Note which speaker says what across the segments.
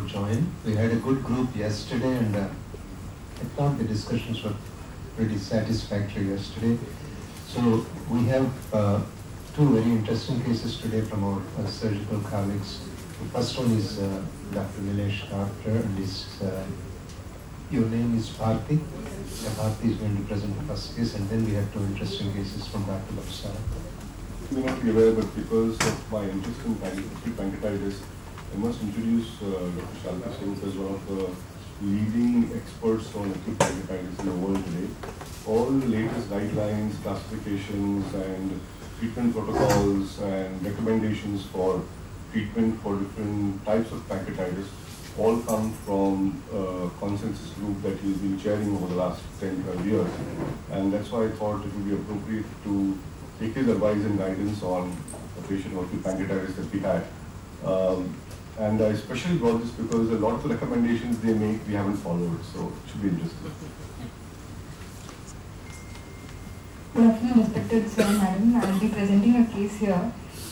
Speaker 1: could join. We had a good group yesterday, and I thought the discussions were pretty satisfactory yesterday. So we have two very interesting cases today from our surgical colleagues. The first one is Dr. Nilesh Carter, and your name is Bharti. Bharti is going to present the first case, and then we have two interesting cases from Dr. Lapsara.
Speaker 2: You may not be aware, but because of my interest in acute pancreatitis, I must introduce Dr. Shalvi Singh as one of the leading experts on acute pancreatitis in the world today. All the latest guidelines, classifications, and treatment protocols and recommendations for treatment for different types of pancreatitis all come from a consensus group that he's been chairing over the last 10-12 years. And that's why I thought it would be appropriate to take his advice and guidance on a patient with pancreatitis that we had. And I especially brought this because a lot of the recommendations they make we haven't followed, so it should be interesting.
Speaker 3: Good afternoon, respected sir and madam. I will be presenting a case here.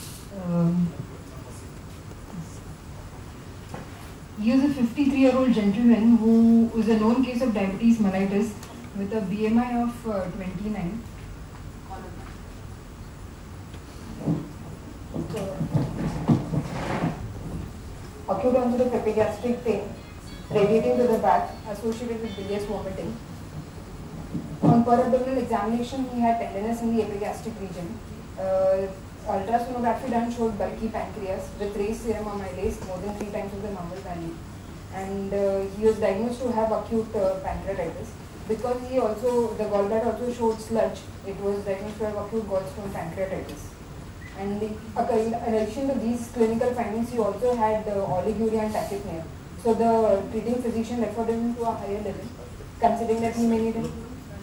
Speaker 3: He is a 53-year-old gentleman who is a known case of diabetes mellitus with a BMI of 29. Acute onset of epigastric pain radiating to the back associated with bilious vomiting. On per-abdominal examination, he had tenderness in the epigastric region. Ultrasonography done showed bulky pancreas with raised serum amylase more than 3 times of the normal value. And he was diagnosed to have acute pancreatitis. Because the gallbladder also showed sludge, it was diagnosed to have acute gallstone pancreatitis. And in addition to these clinical findings, he also had oliguria and tachypnea. So the treating physician referred him to a higher level, considering that he may need an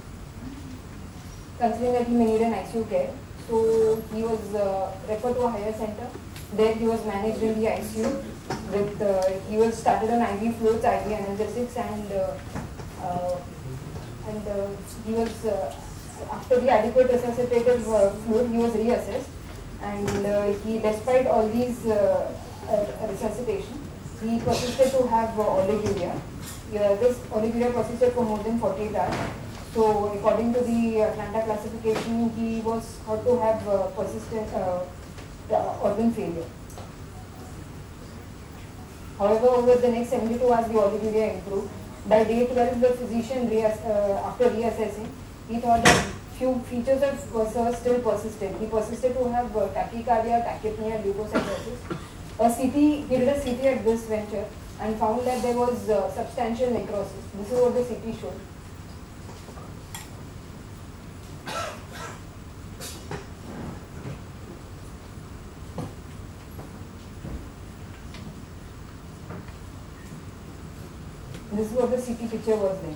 Speaker 3: ICU care. So he was referred to a higher center. There he was managed in the ICU. He was started on IV fluids, IV analgesics, and he was after the adequate resuscitative fluid, he was reassessed. And despite all these resuscitation, he persisted to have oliguria. This oliguria persisted for more than 48 hours. So, according to the Atlanta classification, he was thought to have persistent organ failure. However, over the next 72 hours, the oliguria improved. By day 12, the physician, after reassessing, he thought that few features of SIRS still persisted. He persisted to have tachycardia, tachypnea, leukocytosis. He did a CT at this venture and found that there was substantial necrosis. This is what the CT showed. This is what the CT picture was like.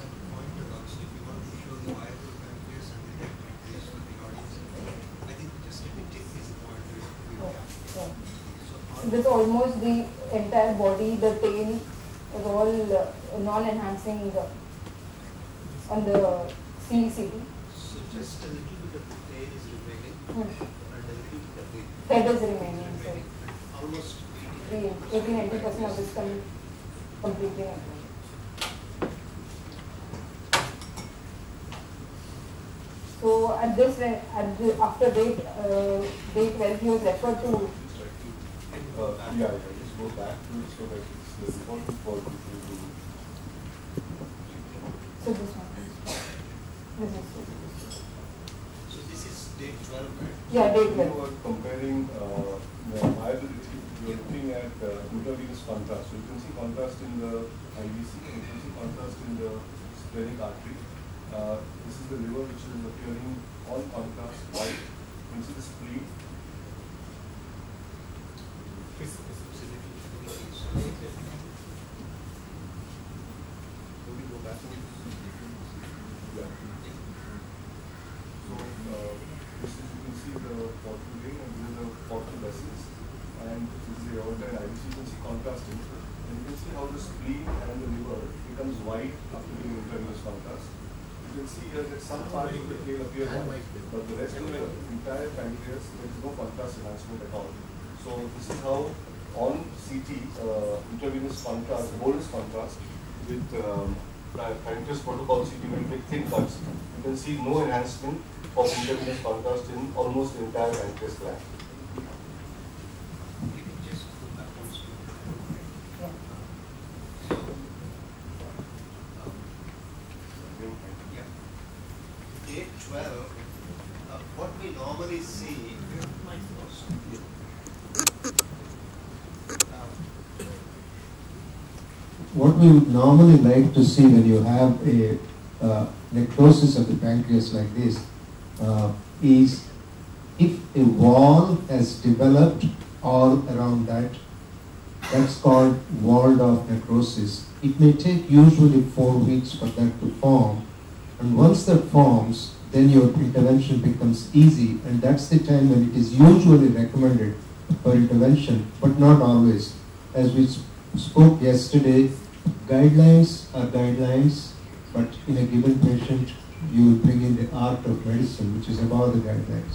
Speaker 3: This almost the entire body, the tail was all non-enhancing on the CT.
Speaker 4: So just a little bit of the tail is remaining and a little bit of the
Speaker 3: head is remaining. Sorry.
Speaker 4: Almost
Speaker 3: 80-90% of this completely. So at this after day 12, he was referred to.
Speaker 2: Just go back to it so that it's important for people to.
Speaker 3: So this one. This is.
Speaker 4: So this is day 12, right?
Speaker 3: Yeah, day 12.
Speaker 2: You are comparing viability. You are looking at intravenous contrast. So you can see contrast in the IVC and you can see contrast in the splenic artery. This is the liver which is appearing on contrast white. You can see the spleen. This is, you can see the portal vein and these are the portal vessels, and this is the aorta and IVC. You can see contrasting, and you can see how the spleen and the liver becomes white after doing intravenous contrast. You can see here that some part of the tail appears white, but the rest of the entire pancreas, there is no contrast enhancement at all. So this is how on CT, intravenous contrast, bolus contrast with pancreas protocol CT, when we take thin cuts, you can see no enhancement of intravenous contrast in almost the entire pancreas gland.
Speaker 4: You can just go back one step. Yeah. Day 12, what we normally see,
Speaker 1: What we would normally like to see when you have a necrosis of the pancreas like this is if a wall has developed all around that, that's called walled-off necrosis. It may take usually 4 weeks for that to form, and once that forms, then your intervention becomes easy, and that's the time when it is usually recommended for intervention, but not always. As we spoke yesterday, guidelines are guidelines, but in a given patient, you will bring in the art of medicine, which is above the guidelines.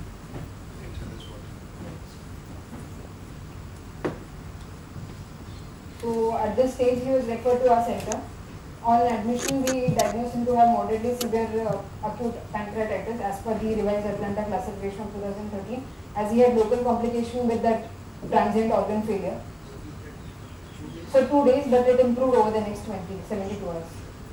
Speaker 3: So at this stage, he was referred to our center. On admission, we diagnosed him to have moderately severe acute pancreatitis as per the revised Atlanta classification of 2013, as he had local complication with that transient organ failure. So 2 days, but it improved over the next 72 hours.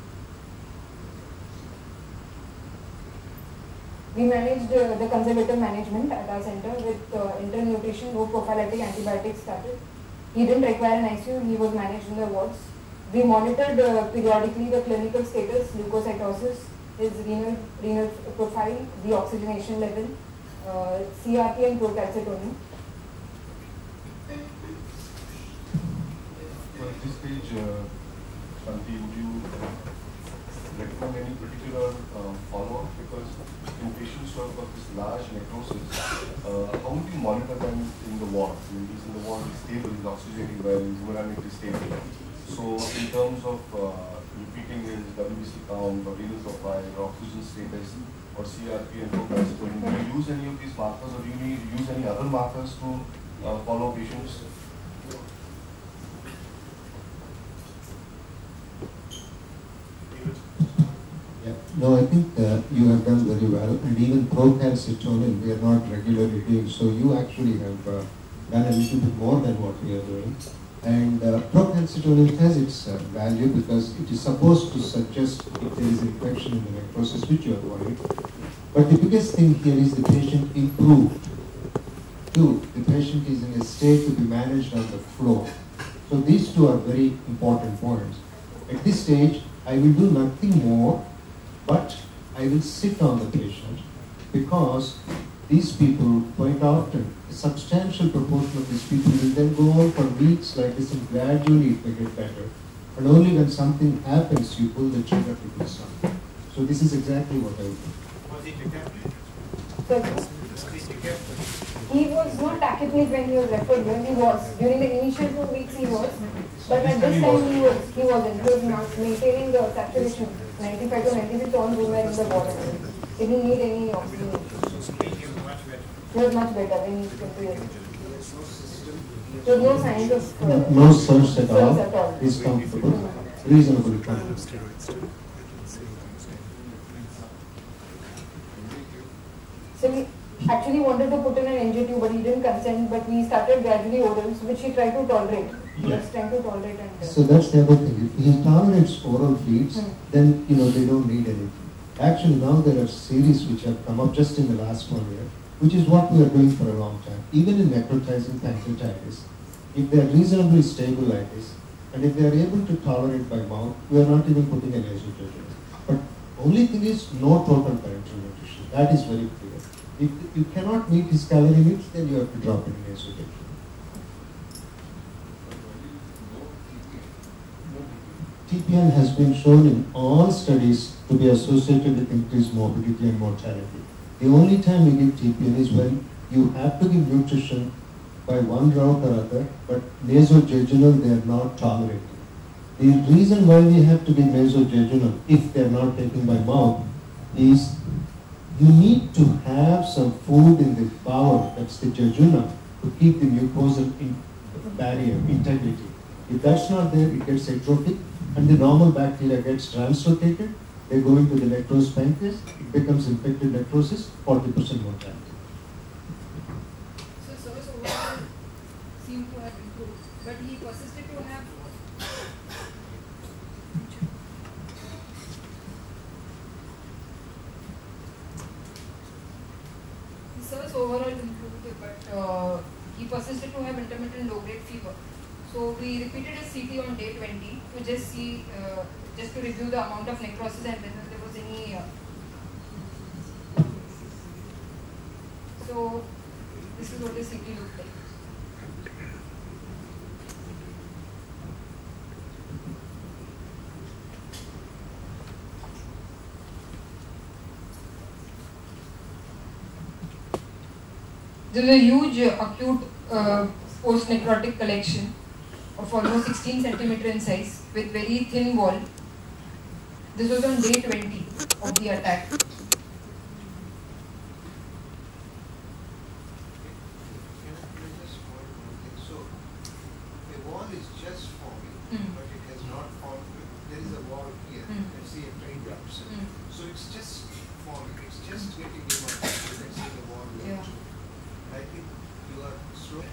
Speaker 3: We managed the conservative management at our center with enteral nutrition, low prophylactic antibiotics started. He didn't require an ICU, he was managed in the wards. We monitored periodically the clinical status, leukocytosis, his renal profile, the oxygenation level, CRP and procalcitonin.
Speaker 2: So at this stage, Shanti, would you recommend any particular follow-up? Because in patients who have got this large necrosis, how would you monitor them in the ward? When he's in the ward, he's stable, he's oxygenating well, his hemodynamic is stable. So in terms of repeating his WBC count or renal profile or oxygen status or CRP and procalcitonin, do you use any of these markers, or do you use any other markers to follow patients?
Speaker 1: Yeah. No, I think you have done very well, and even procalcitonin we are not regularly doing, so you actually have done a little bit more than what we are doing. And procalcitonin has its value because it is supposed to suggest if there is infection in the necrosis, which you are worried. But the biggest thing here is the patient improved. Two, the patient is in a state to be managed on the floor. So these two are very important points. At this stage, I will do nothing more, but I will sit on the patient, because these people, quite often, a substantial proportion of these people will then go on for weeks like this, and gradually it may get better. And only when something happens, you pull the trigger to do something. So this is exactly what I would do.
Speaker 4: was he decapitated?
Speaker 3: He was not tachypneic when he was referred here. He was. During the initial 2 weeks he was. But at this time he wasn't. He was not maintaining the saturation. 95 to 96 all room were in the water. He didn't need any oxygen. He was much better when he came to here. So no signs of...
Speaker 1: No surge at all.
Speaker 3: At all.
Speaker 1: He's comfortable. Reasonably comfortable.
Speaker 3: So we actually wanted to put in an NG tube, but he didn't consent. But we started gradually orals, which he tried to tolerate. He was trying to tolerate and...
Speaker 1: So that's the other thing. If he tolerates oral feeds, then they don't need anything. Actually, now there are series which have come up just in the last 1 year, which is what we are doing for a long time. Even in necrotizing pancreatitis, if they are reasonably stable like this, and if they are able to tolerate by mouth, we are not even putting an nasopharyngeal. But only thing is no total parenteral nutrition. That is very clear. If you cannot meet his calorie needs, then you have to drop in nasopharyngeal. TPN has been shown in all studies to be associated with increased morbidity and mortality. The only time we give TPN is when you have to give nutrition by one route or other, but nasojejunal they are not tolerating. The reason why we have to give nasojejunal if they are not taken by mouth is you need to have some food in the bowel, that's the jejunum, to keep the mucosal
Speaker 5: barrier, integrity. If that's not there, it gets atrophic, and the normal bacteria gets translocated. They go into the necrosed pancreas. It becomes infected necrosis, 40% mortality.
Speaker 3: So service overall seemed to have improved, but he persisted to have. His service overall improved, but he persisted to have intermittent low-grade fever. So we repeated his CT on day 20 to just see, just to review the amount of necrosis and whether there was any. So this is what the CT looked like. There was a huge acute post-necrotic collection of almost 16 centimeter in size with very thin wall. This was on day 20 of the attack.
Speaker 4: Can I just point one thing? So, the wall is just forming, but it has not formed. There is a wall here. Let's say a train eruption. So it's just forming. It's just getting demarcated. Let's say the wall.
Speaker 3: Yeah.
Speaker 4: I think you are slow.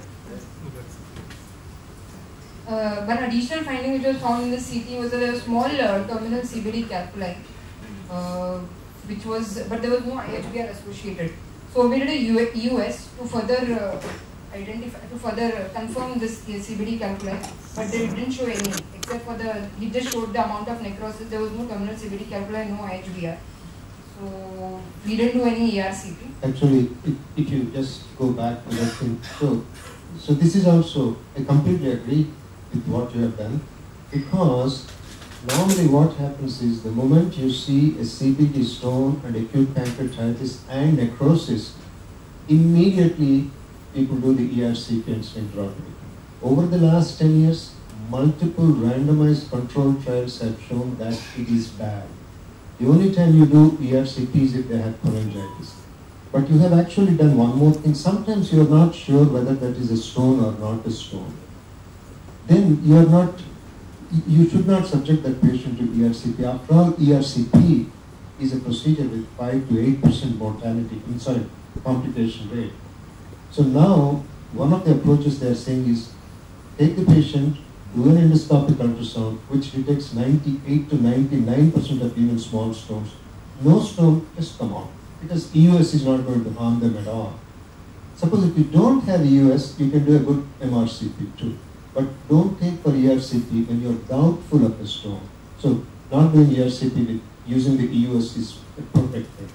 Speaker 3: One additional finding which was found in the CT was that there was small terminal CBD calculi, which was, but there was no IHBR associated. So we did a EUS to further identify, to further confirm this CBD calculi, but they didn't show any, except for he just showed the amount of necrosis. There was no terminal CBD calculi, no IHBR. So we didn't do any ERCP.
Speaker 5: Actually, if you just go back to that thing, so this is also, I completely agree with what you have done, because normally what happens is the moment you see a CBD stone and acute pancreatitis and necrosis, immediately people do the ERCP and sphincterotomy. Over the last 10 years, multiple randomized controlled trials have shown that it is bad. The only time you do ERCP is if they have cholangitis. But you have actually done one more thing. Sometimes you are not sure whether that is a stone or not a stone. Then you should not subject that patient to ERCP. After all, ERCP is a procedure with 5 to 8% mortality, complication rate. So now, one of the approaches they are saying is, take the patient, do an endoscopic ultrasound, which detects 98 to 99% of even small stones. No stone, just come on, because EUS is not going to harm them at all. Suppose if you don't have EUS, you can do a good MRCP too. But don't take for ERCP when you're doubtful of a stone. So not doing ERCP with using the EUS is a perfect thing.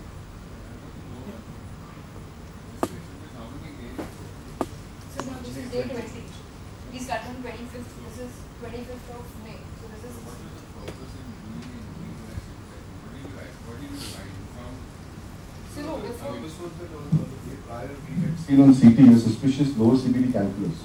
Speaker 3: So now this is day 20. We start on 25th. This is 25th of May. So this is. So no, before.
Speaker 2: We had seen on CT a suspicious lower CBD calculus.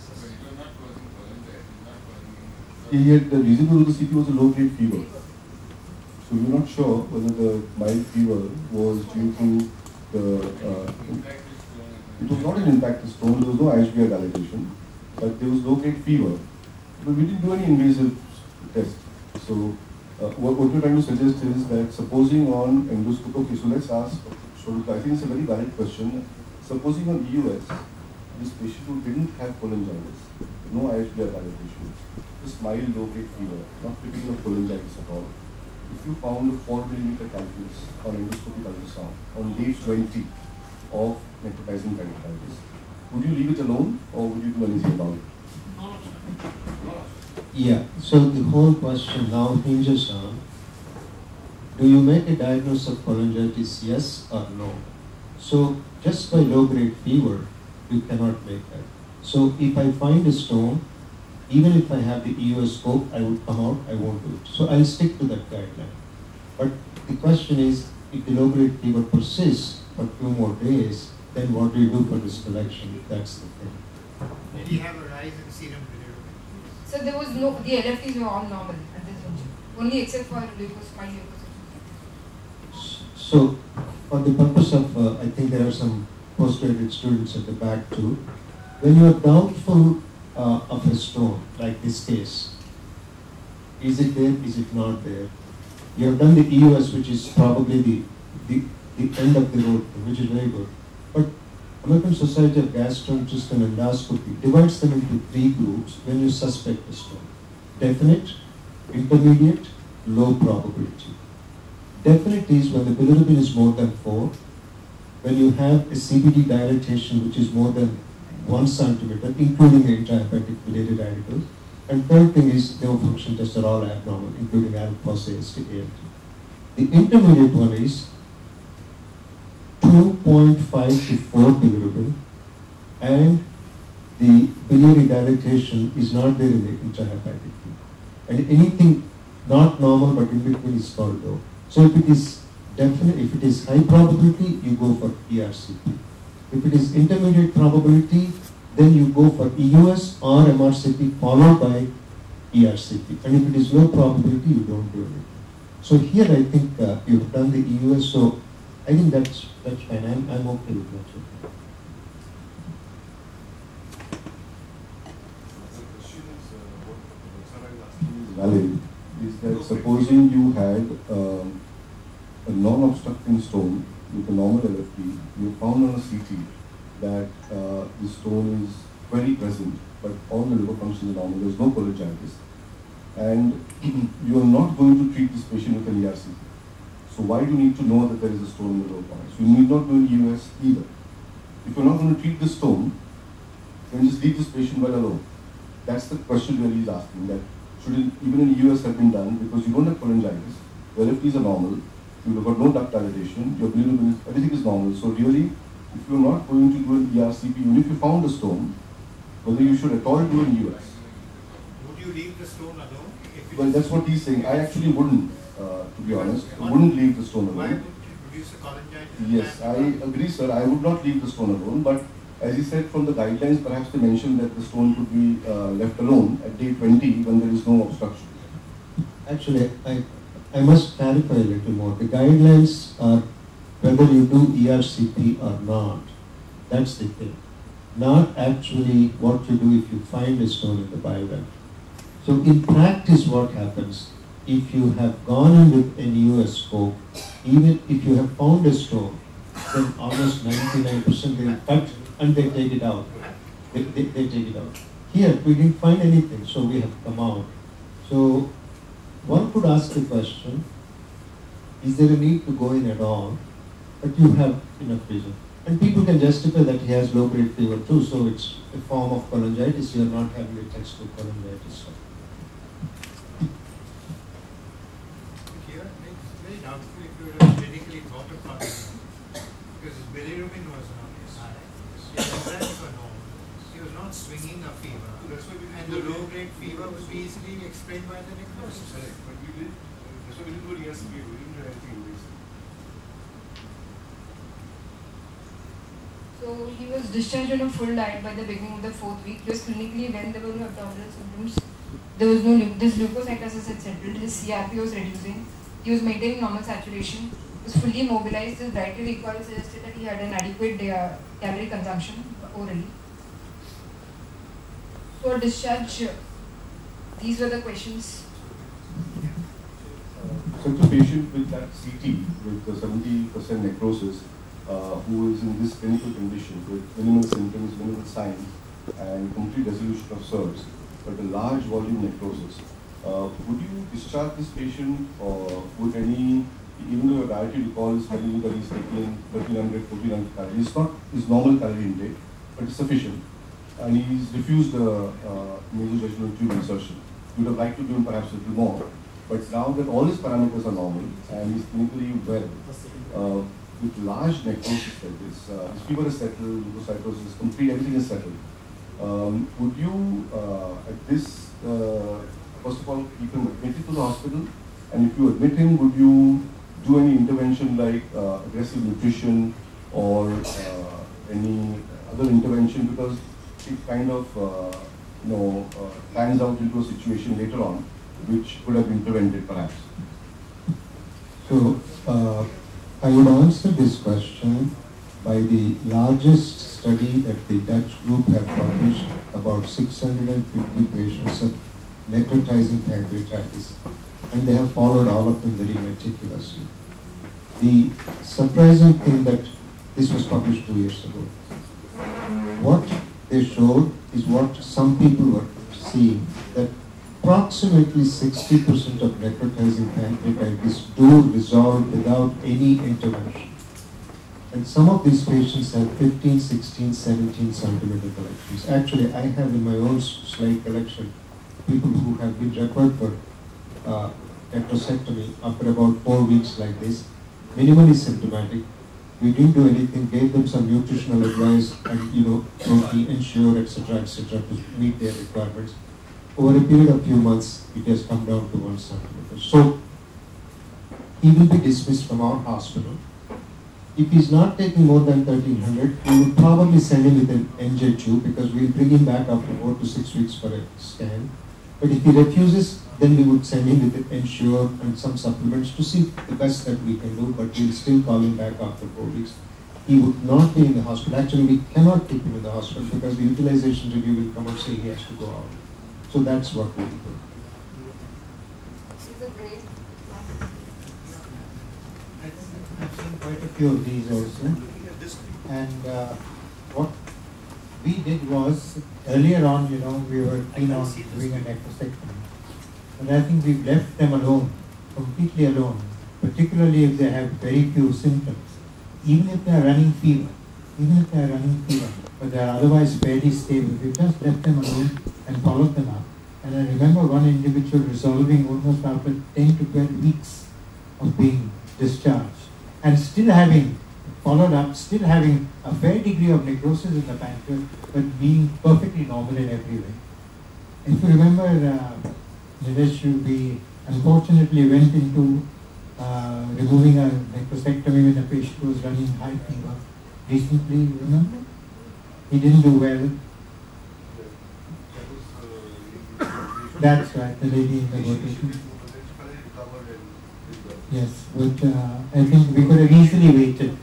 Speaker 2: Yet the reason for the CT was a low-grade fever. So we are not sure whether the mild fever was due to the. It was not an impacted stone. There was no IHBR dilatation, but there was low-grade fever. But we didn't do any invasive test. So what we're trying to suggest is that supposing on endoscopy, okay, so let's ask. So I think it's a very valid question. Supposing on EUS, this patient who didn't have cholangitis, no IHBR dilatation, just mild low-grade fever, not typical of cholangitis at all. If you found a 4 millimeter calculus on endoscopic ultrasound on day 20 of necrotizing pancreatitis, would you leave it alone or would you do anything about it?
Speaker 5: Yeah, so the whole question now hinges on, do you make a diagnosis of cholangitis, yes or no? So just by low-grade fever, you cannot make that. So if I find a stone, even if I have the EUS scope, I would come out, I won't do it. So I'll stick to that guideline. But the question is, if the low-grade fever persists for 2 more days, then what do you do for this collection? That's the thing.
Speaker 4: Did he have a rise in serum bilirubin?
Speaker 3: So there was no, the LFTs were all normal at this juncture, only except for my leukocytes.
Speaker 5: So for the purpose of, I think there are some postgraduate students at the back too, when you are doubtful of a stone, like this case. Is it there? Is it not there? You have done the EUS, which is probably the end of the road, which is very good. But American Society of Gastroenterology and Endoscopy divides them into 3 groups when you suspect a stone. Definite, intermediate, low probability. Definite is when the bilirubin is more than 4, when you have a CBD dilatation which is more than 1 centimeter, including the intrahepatic biliary radicals. And third thing is liver function tests are all abnormal, including alpha, AST, ALT. The intermediate one is 2.5 to 4 bilirubin, and the biliary dilatation is not there in the intrahepatic. And anything not normal but in between is called low. So if it is definite, if it is high probability, you go for ERCP. If it is intermediate probability, then you go for EUS or MRCP followed by ERCP. And if it is low probability, you don't do anything. So here I think you have done the EUS, so I think that's fine. I'm okay with that.
Speaker 2: The question is, what Sir is asking is valid, is that supposing you had a non-obstructing stone with a normal LFT, you found on a CT that the stone is very present, but all the liver functions are normal, there is no cholangitis, and you are not going to treat this patient with an ERCP. So why do you need to know that there is a stone in the liver function? So you need not do an EUS either. If you are not going to treat the stone, then just leave this patient well alone. That's the question really is asking, that should even an EUS have been done, because you don't have cholangitis, your LFTs are normal, you've got no duct dilation, your bilirubin, everything is normal. So really, if you're not going to do an ERCP, even if you found a stone, whether you should at all do an EUS.
Speaker 4: Would you leave the stone alone?
Speaker 2: Well, that's what he's saying. I actually wouldn't, to be honest. I wouldn't leave the stone
Speaker 4: Why
Speaker 2: alone.
Speaker 4: would you produce a cholangitis?
Speaker 2: Yes, I agree, sir. I would not leave the stone alone, but as he said, from the guidelines, perhaps they mentioned that the stone could be left alone at day 20 when there is no obstruction.
Speaker 5: Actually, I must clarify a little more. The guidelines are whether you do ERCP or not. That's the thing. Not actually what you do if you find a stone in the bile duct. So in practice what happens, if you have gone in with an EUS scope, even if you have found a stone, then almost 99% they will cut and they take it out. They take it out. Here we didn't find anything, so we have come out. So one could ask the question, is there a need to go in at all? But you have enough reason. And people can justify that he has low-grade fever too, so it's a form of cholangitis. You are not having a textbook cholangitis.
Speaker 4: Here, it's very doubtful if you would have medically thought of cholangitis, because his bilirubin was not high, his enzymes were normal, he was not swinging a fever, and the low-grade fever would be easily explained by the necrosis.
Speaker 2: Correct, but we did, that's why we didn't do an ERCP, we didn't do anything invasive.
Speaker 3: So he was discharged on a full diet by the beginning of the 4th week. Just clinically, when there were no abdominal symptoms, there was no this leukocytosis had settled. His CRP was reducing. He was maintaining normal saturation. He was fully mobilized. His dietary recall suggested that he had an adequate calorie consumption orally. So discharge. These were the questions.
Speaker 2: Such a patient with that CT, with the 70% necrosis, who is in this clinical condition with minimal symptoms, minimal signs, and complete resolution of SIRS, but a large volume necrosis, would you discharge this patient, or would any, even though your dietary recall is telling you that he's taking 1300, 1400 calories, it's not his normal calorie intake, but it's sufficient, and he's refused the nasojejunal tube insertion. You would have liked to do him perhaps a little more, but now that all his parameters are normal and he's clinically well, with large necrosis like this, his fever is settled, leukocytosis is complete, everything is settled. Would you, at this, first of all, you can admit it to the hospital, and if you admit him, would you do any intervention like aggressive nutrition or any other intervention, because it kind of, plans out into a situation later on which could have been prevented perhaps?
Speaker 5: So, I would answer this question by the largest study that the Dutch group have published, about 650 patients of necrotizing pancreatitis, and they have followed all of them very meticulously. The surprising thing that this was published 2 years ago. What they showed is what some people were seeing, that approximately 60% of necrotizing pancreatitis do resolve without any intervention. And some of these patients have 15, 16, 17 centimeter collections. Actually, I have in my own slide collection people who have been referred for necrosectomy after about 4 weeks like this, minimally symptomatic. We didn't do anything, gave them some nutritional advice and protein, ensure, etc., to meet their requirements. Over a period of few months, it has come down to 1 centimeter. So he will be dismissed from our hospital. If he's not taking more than 1300, we will probably send him with an NJ tube because we'll bring him back after 4 to 6 weeks for a scan. But if he refuses, then we would send him with an Ensure and some supplements to see the best that we can do, but we'll still call him back after 4 weeks. He would not be in the hospital. Actually, we cannot keep him in the hospital because the utilization review will come and say he has to go out. So that's what we will do.
Speaker 3: This is a great.
Speaker 5: I've seen quite a few of these also. And what we did was, earlier on, we were keen on doing a necrosectomy. And I think we've left them alone, completely alone, particularly if they have very few symptoms. Even if they are running fever, but they are otherwise fairly stable, we've just left them alone and followed them up. And I remember one individual resolving almost after 10 to 12 weeks of being discharged and still having followed up, still having a fair degree of necrosis in the pancreas, but being perfectly normal in every way. If you remember, Nilesh, we unfortunately went into removing a necrosectomy when a patient was running high fever recently, remember? He didn't do well. That's right, the lady in the rotation. Yes, but I think we could have easily waited.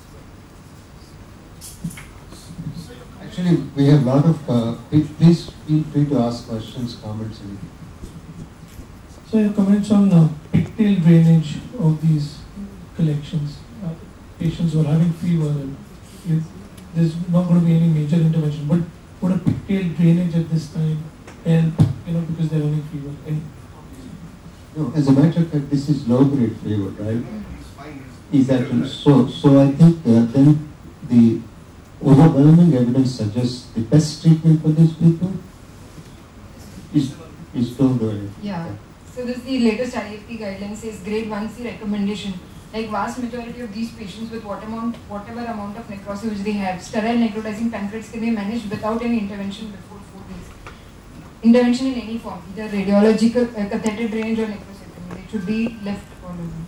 Speaker 5: Actually, we have a lot of, please feel free to ask questions, comments, anything.
Speaker 6: So your comments on pigtail drainage of these collections. Patients who are having fever, there's not going to be any major intervention, but would a pigtail drainage at this time help, because they're having fever?
Speaker 5: No, as a matter of fact, this is low-grade fever, right? Is that so? I think then the overwhelming evidence suggests the best treatment for these people is don't do anything.
Speaker 3: Yeah. So this the latest IFP guidelines says grade 1C recommendation. Like vast majority of these patients with whatever amount of necrosis which they have, sterile necrotizing pancreatitis can be managed without any intervention before 4 weeks. Intervention in any form, either radiological, catheter drainage or necrosectomy, it should be left alone.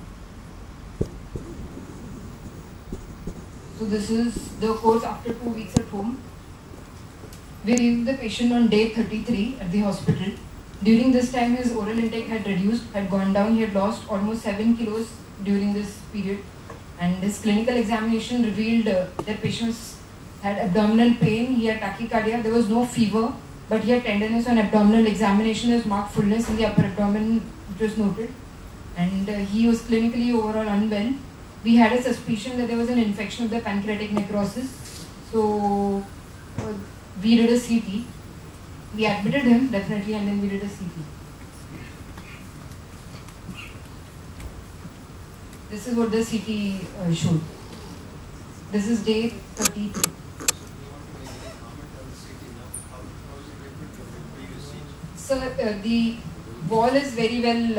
Speaker 3: So this is the course after 2 weeks at home. We reviewed the patient on day 33 at the hospital. During this time, his oral intake had reduced, had gone down. He had lost almost 7 kilos during this period. And his clinical examination revealed that patient had abdominal pain, he had tachycardia, there was no fever, but he had tenderness on abdominal examination. There was marked fullness in the upper abdomen, which was noted. And he was clinically overall unwell. We had a suspicion that there was an infection of the pancreatic necrosis. So we did a CT. We admitted him, definitely, and then we did a CT. This is what the CT showed. This is day 33. So the wall is very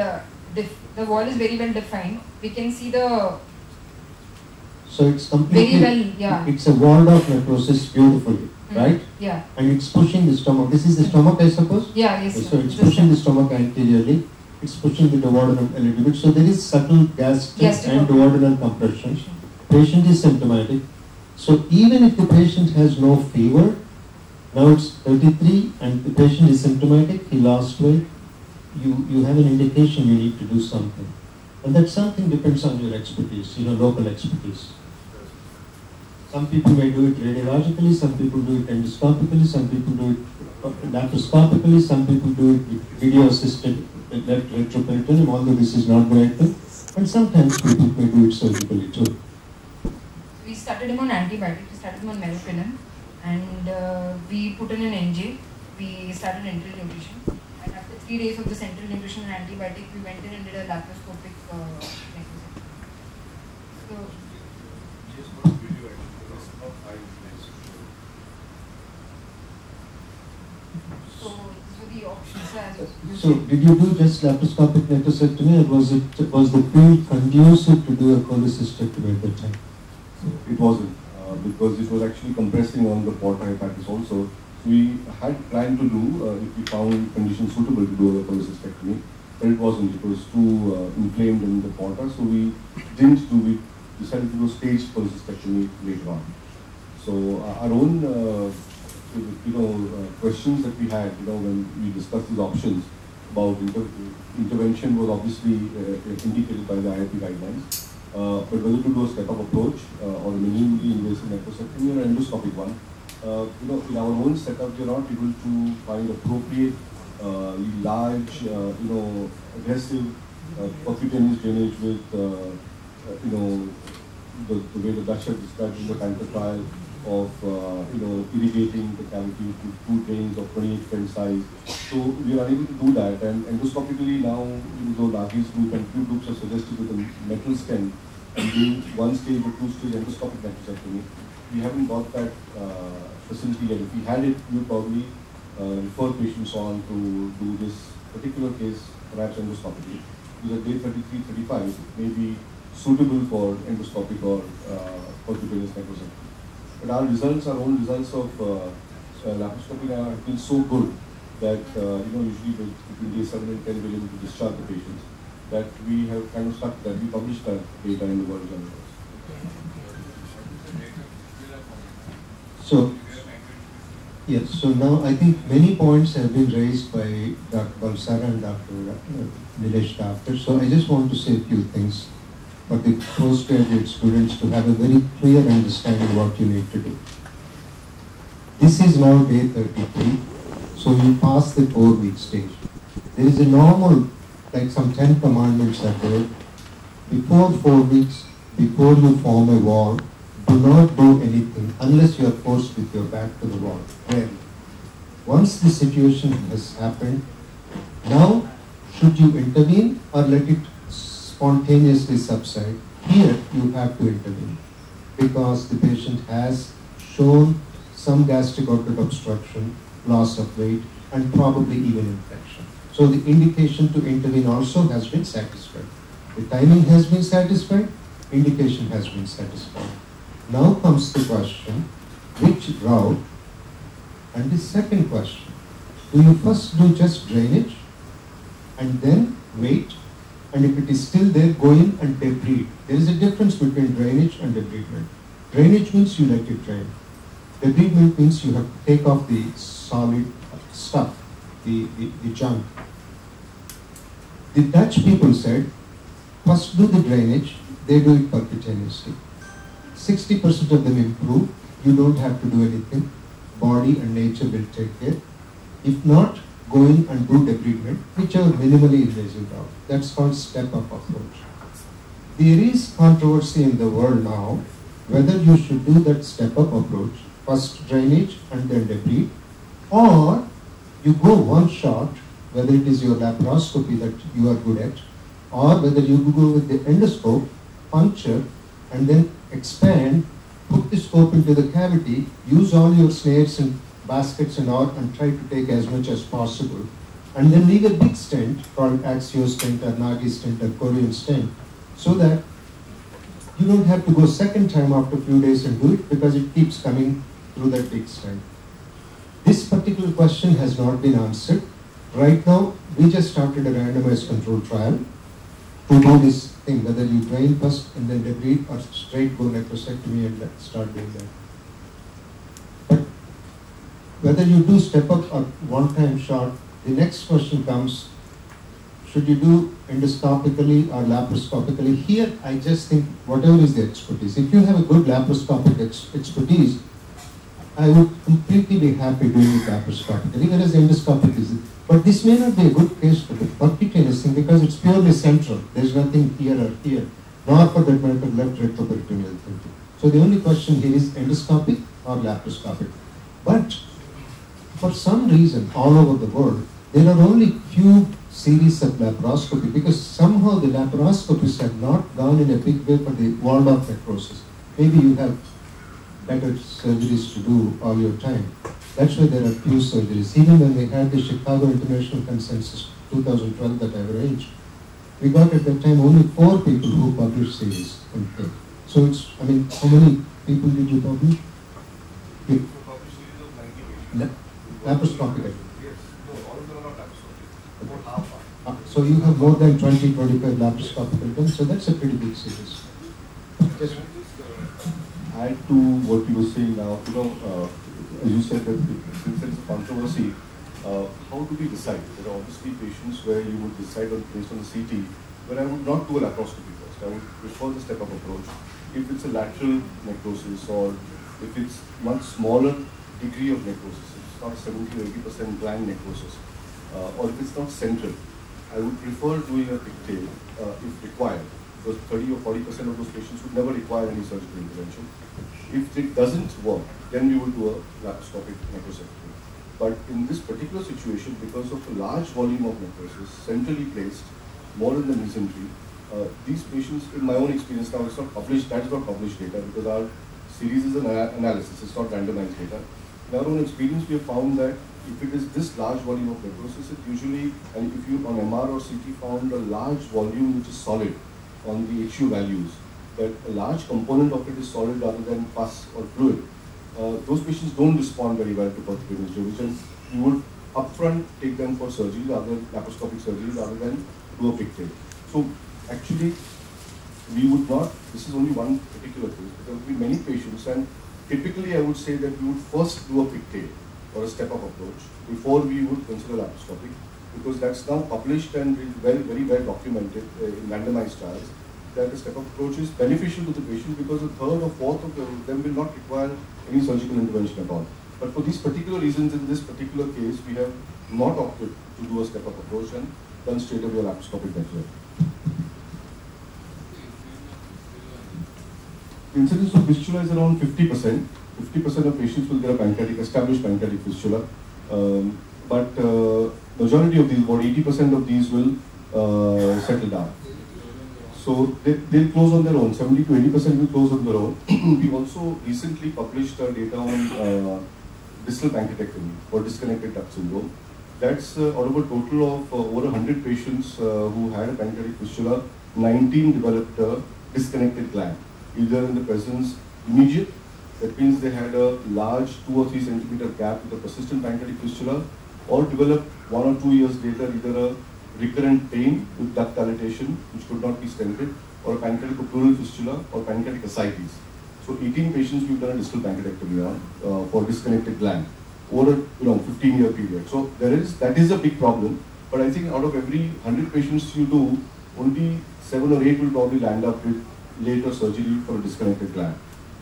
Speaker 3: well defined. We can see the.
Speaker 5: So it's completely.
Speaker 3: Very well, yeah.
Speaker 5: It's a walled off necrosis beautifully, right?
Speaker 3: Yeah.
Speaker 5: And it's pushing the stomach. This is the stomach, I suppose.
Speaker 3: Yeah. Yes.
Speaker 5: So it's pushing the stomach anteriorly. It's pushing the duodenum a little bit. So there is subtle gastric and duodenal compression. Patient is symptomatic. So even if the patient has no fever, now it's 33 and the patient is symptomatic, he lost weight, you have an indication you need to do something. And that something depends on your expertise, local expertise. Some people may do it radiologically, some people do it endoscopically, some people do it laparoscopically, some people do it with video-assisted left retroperitoneum, although this is not directed, and sometimes people may do it surgically too.
Speaker 3: We started him on antibiotics, we started him on meropenem, and we put in an NJ, we started enteral nutrition, and after 3 days of the central nutrition and antibiotic, we went in and did a laparoscopic necrosectomy. So,
Speaker 2: Just one video, it's not 5 minutes.
Speaker 3: so these were the options. So, as you
Speaker 5: So,
Speaker 3: said.
Speaker 5: did you do just laparoscopic necrosectomy, or was the field conducive to do a cholecystectomy at that time?
Speaker 2: It wasn't, because it was actually compressing on the porta hepatis also. So we had planned to do, if we found conditions suitable to do a cholecystectomy, but it wasn't. It was too inflamed in the porta, so we didn't do it. We decided to do staged cholecystectomy later on. So our own, questions that we had, when we discussed these options about intervention was obviously indicated by the IIP guidelines. But whether to do a step-up approach or a minimally invasive necrosectomy or an endoscopic one, in our own setup, we are not able to find appropriate, large, aggressive percutaneous drainage with, the way the Dutch have described in the Panther trial of, irrigating the cavity to 2 drains of 28 French size. So we are unable to do that, and endoscopically now, though Ragi's group and few groups have suggested with a metal stent and doing 1-stage or 2-stage endoscopic necrosectomy, we haven't got that facility yet. If we had it, we would probably refer patients on to do this particular case, perhaps endoscopically, because at day 33, 35 it may be suitable for endoscopic or percutaneous necrosectomy. But our results, our own results of laparoscopy have been so good that, usually between day 7 and 10 we're able to discharge the patients, that we have kind of stuck that. We published that data in the World Journal.
Speaker 5: So, yes, so now I think many points have been raised by Dr. Balsara and Dr. Nilesh Daftar. So I just want to say a few things for the postgraduate students to have a very clear understanding of what you need to do. This is now day 33, so you pass the 4-week stage. There is a normal, like some 10 commandments are there. Before 4 weeks, before you form a wall, do not do anything unless you are forced with your back to the wall. Rarely. Once the situation has happened, now should you intervene or let it spontaneously subside? Here you have to intervene because the patient has shown some gastric outlet obstruction, loss of weight, and probably even infection. So the indication to intervene also has been satisfied. The timing has been satisfied, indication has been satisfied. Now comes the question, which route? And the second question, do you first do just drainage and then wait, and if it is still there, go in and debride? There is a difference between drainage and debridement. Drainage means you let it drain. Debridement means you have to take off the solid stuff, the junk. The Dutch people said, first do the drainage, they do it percutaneously. 60% of them improve, you don't have to do anything, body and nature will take care. If not, go in and do debridement, whichever minimally invasive route. That's called step-up approach. There is controversy in the world now whether you should do that step-up approach, first drainage and then debride, or you go one shot, whether it is your laparoscopy that you are good at, or whether you go with the endoscope, puncture, and then expand, put the scope into the cavity, use all your snares and baskets and all, and try to take as much as possible. And then leave a big stent called Axio stent or Nagi stent or Korean stent, so that you don't have to go second time after a few days and do it because it keeps coming through that big stent. This particular question has not been answered. Right now, we just started a randomized control trial to do this thing, whether you drain first and then debride or straight go necrosectomy and start doing that. But whether you do step up or one-time shot, the next question comes, should you do endoscopically or laparoscopically? Here, I just think whatever is the expertise. If you have a good laparoscopic expertise, I would completely be happy doing it laparoscopically, whereas endoscopic is it. But this may not be a good case for the percutaneous thing because it's purely central. There's nothing here or here, nor for that matter left retroperitoneal thing. So the only question here is endoscopic or laparoscopic. But for some reason, all over the world, there are only few series of laparoscopy because somehow the laparoscopists have not gone in a big way for the walled-off necrosis. Maybe you have better surgeries to do all your time. That's why there are few surgeries. Even when we had the Chicago International Consensus 2012 that I arranged, we got at that time only 4 people who published series on tape. So it's, I mean, how many people did you publish? Yeah. Laparoscopic. So you have more than 20-25 laparoscopic attempts, so that's a pretty big series.
Speaker 2: Just add to what you were saying now, as you said that since there's a controversy, how do we decide? There are obviously patients where you would decide based on the CT, where I would not do a laparoscopy first. I would prefer the step-up approach. If it's a lateral necrosis or if it's much smaller degree of necrosis, it's not 70 or 80% gland necrosis, or if it's not central, I would prefer doing a pigtail if required, because 30 or 40% of those patients would never require any surgical intervention. If it doesn't work, then we will do a laparoscopic necrosectomy. But in this particular situation, because of the large volume of necrosis, centrally placed, more in the mesentery, these patients, in my own experience now, it's not published, that's not published data, because our series is an analysis, it's not randomized data. In our own experience, we have found that if it is this large volume of necrosis, it usually, and if you on MR or CT found a large volume which is solid on the HU values, that a large component of it is solid rather than pus or fluid, those patients don't respond very well to percutaneous DRG, and you would upfront take them for surgery rather than laparoscopic surgery rather than do a pigtail. So actually, we would not, this is only one particular case, but there would be many patients, and typically I would say that we would first do a pigtail or a step-up approach before we would consider laparoscopic, because that's now published and very well documented in randomized trials, that the step-up approach is beneficial to the patient because a third or fourth of them will not require any surgical intervention at all. But for these particular reasons, in this particular case, we have not opted to do a step-up approach and done straight away a laparoscopic method. The incidence of fistula is around 50%. 50% of patients will get a established pancreatic fistula, but majority of these, about 80% of these will settle down. So they'll close on their own. 70 to 80% will close on their own. We also recently published data on distal pancreatectomy for disconnected duct syndrome. That's out of a total of over 100 patients who had a pancreatic fistula, 19 developed a disconnected gland, either in the presence immediate, that means they had a large 2 or 3 centimeter gap with a persistent pancreatic fistula, or developed 1 or 2 years later either a recurrent pain with duct dilatation which could not be stented, or a pancreatic pleural fistula or pancreatic ascites. So 18 patients we've done a distal pancreatectomy on for disconnected gland over a 15-year period. So that is a big problem, but I think out of every 100 patients you do, only 7 or 8 will probably land up with later surgery for a disconnected gland.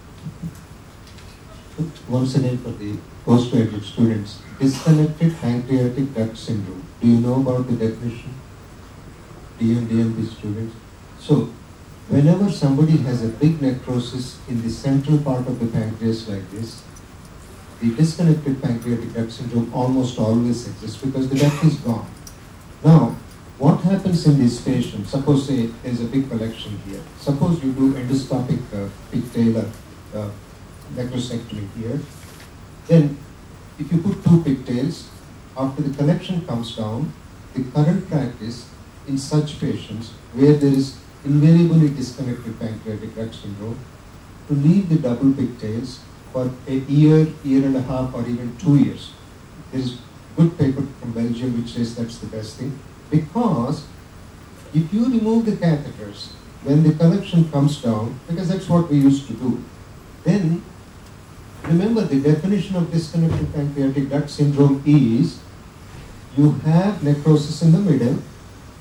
Speaker 5: Once again for the postgraduate students, disconnected pancreatic duct syndrome. Do you know about the definition? DMB students. So, whenever somebody has a big necrosis in the central part of the pancreas like this, the disconnected pancreatic duct syndrome almost always exists because the duct is gone. Now, what happens in these patients? Suppose say there's a big collection here. Suppose you do endoscopic pigtail necrosectomy here. Then, if you put 2 pigtails, after the collection comes down, the current practice in such patients where there is invariably disconnected pancreatic duct syndrome, to leave the double pigtails for a year, year and a half, or even 2 years. There is good paper from Belgium which says that's the best thing, because if you remove the catheters when the collection comes down, because that's what we used to do, then remember the definition of disconnected pancreatic duct syndrome is you have necrosis in the middle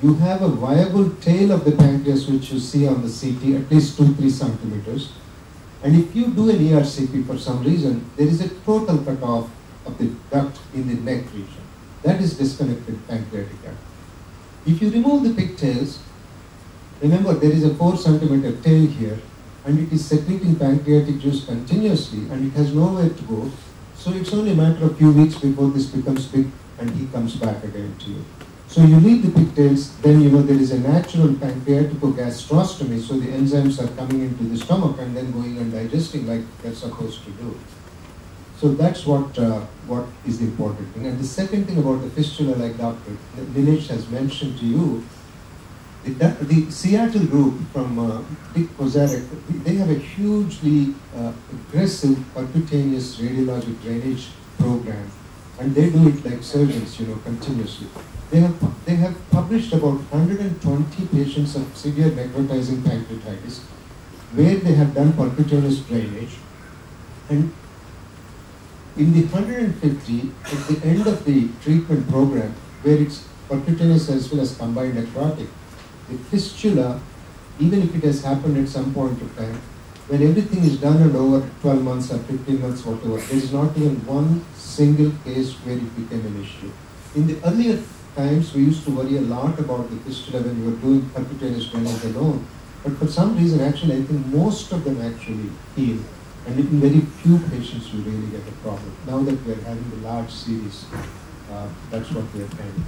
Speaker 5: you have a viable tail of the pancreas which you see on the CT, at least 2-3 centimeters. And if you do an ERCP for some reason, there is a total cutoff of the duct in the neck region. That is disconnected pancreatic artery. If you remove the pigtails, remember there is a 4 centimeter tail here, and it is secreting pancreatic juice continuously, and it has nowhere to go. So it's only a matter of few weeks before this becomes big and he comes back again to you. So you leave the pigtails, then there is a natural pancreaticogastrostomy, so the enzymes are coming into the stomach and then going and digesting like they're supposed to do. So that's what is the important thing. And the second thing about the fistula, like Dr. Nilesh has mentioned to you, the Seattle group from Dick Kozarek, they have a hugely aggressive percutaneous radiologic drainage program, and they do it like surgeons, continuously. They have published about 120 patients of severe necrotizing pancreatitis, where they have done percutaneous drainage, and in the 150, at the end of the treatment program, where it's percutaneous as well as combined necrotic, the fistula, even if it has happened at some point of time, when everything is done and over 12 months or 15 months, whatever, there is not even one single case where it became an issue. In the earlier times, we used to worry a lot about the fistula when we were doing percutaneous drainage alone, but for some reason, actually, I think most of them actually heal, and in very few patients you really get a problem. Now that we are having the large series, that's what we are trying.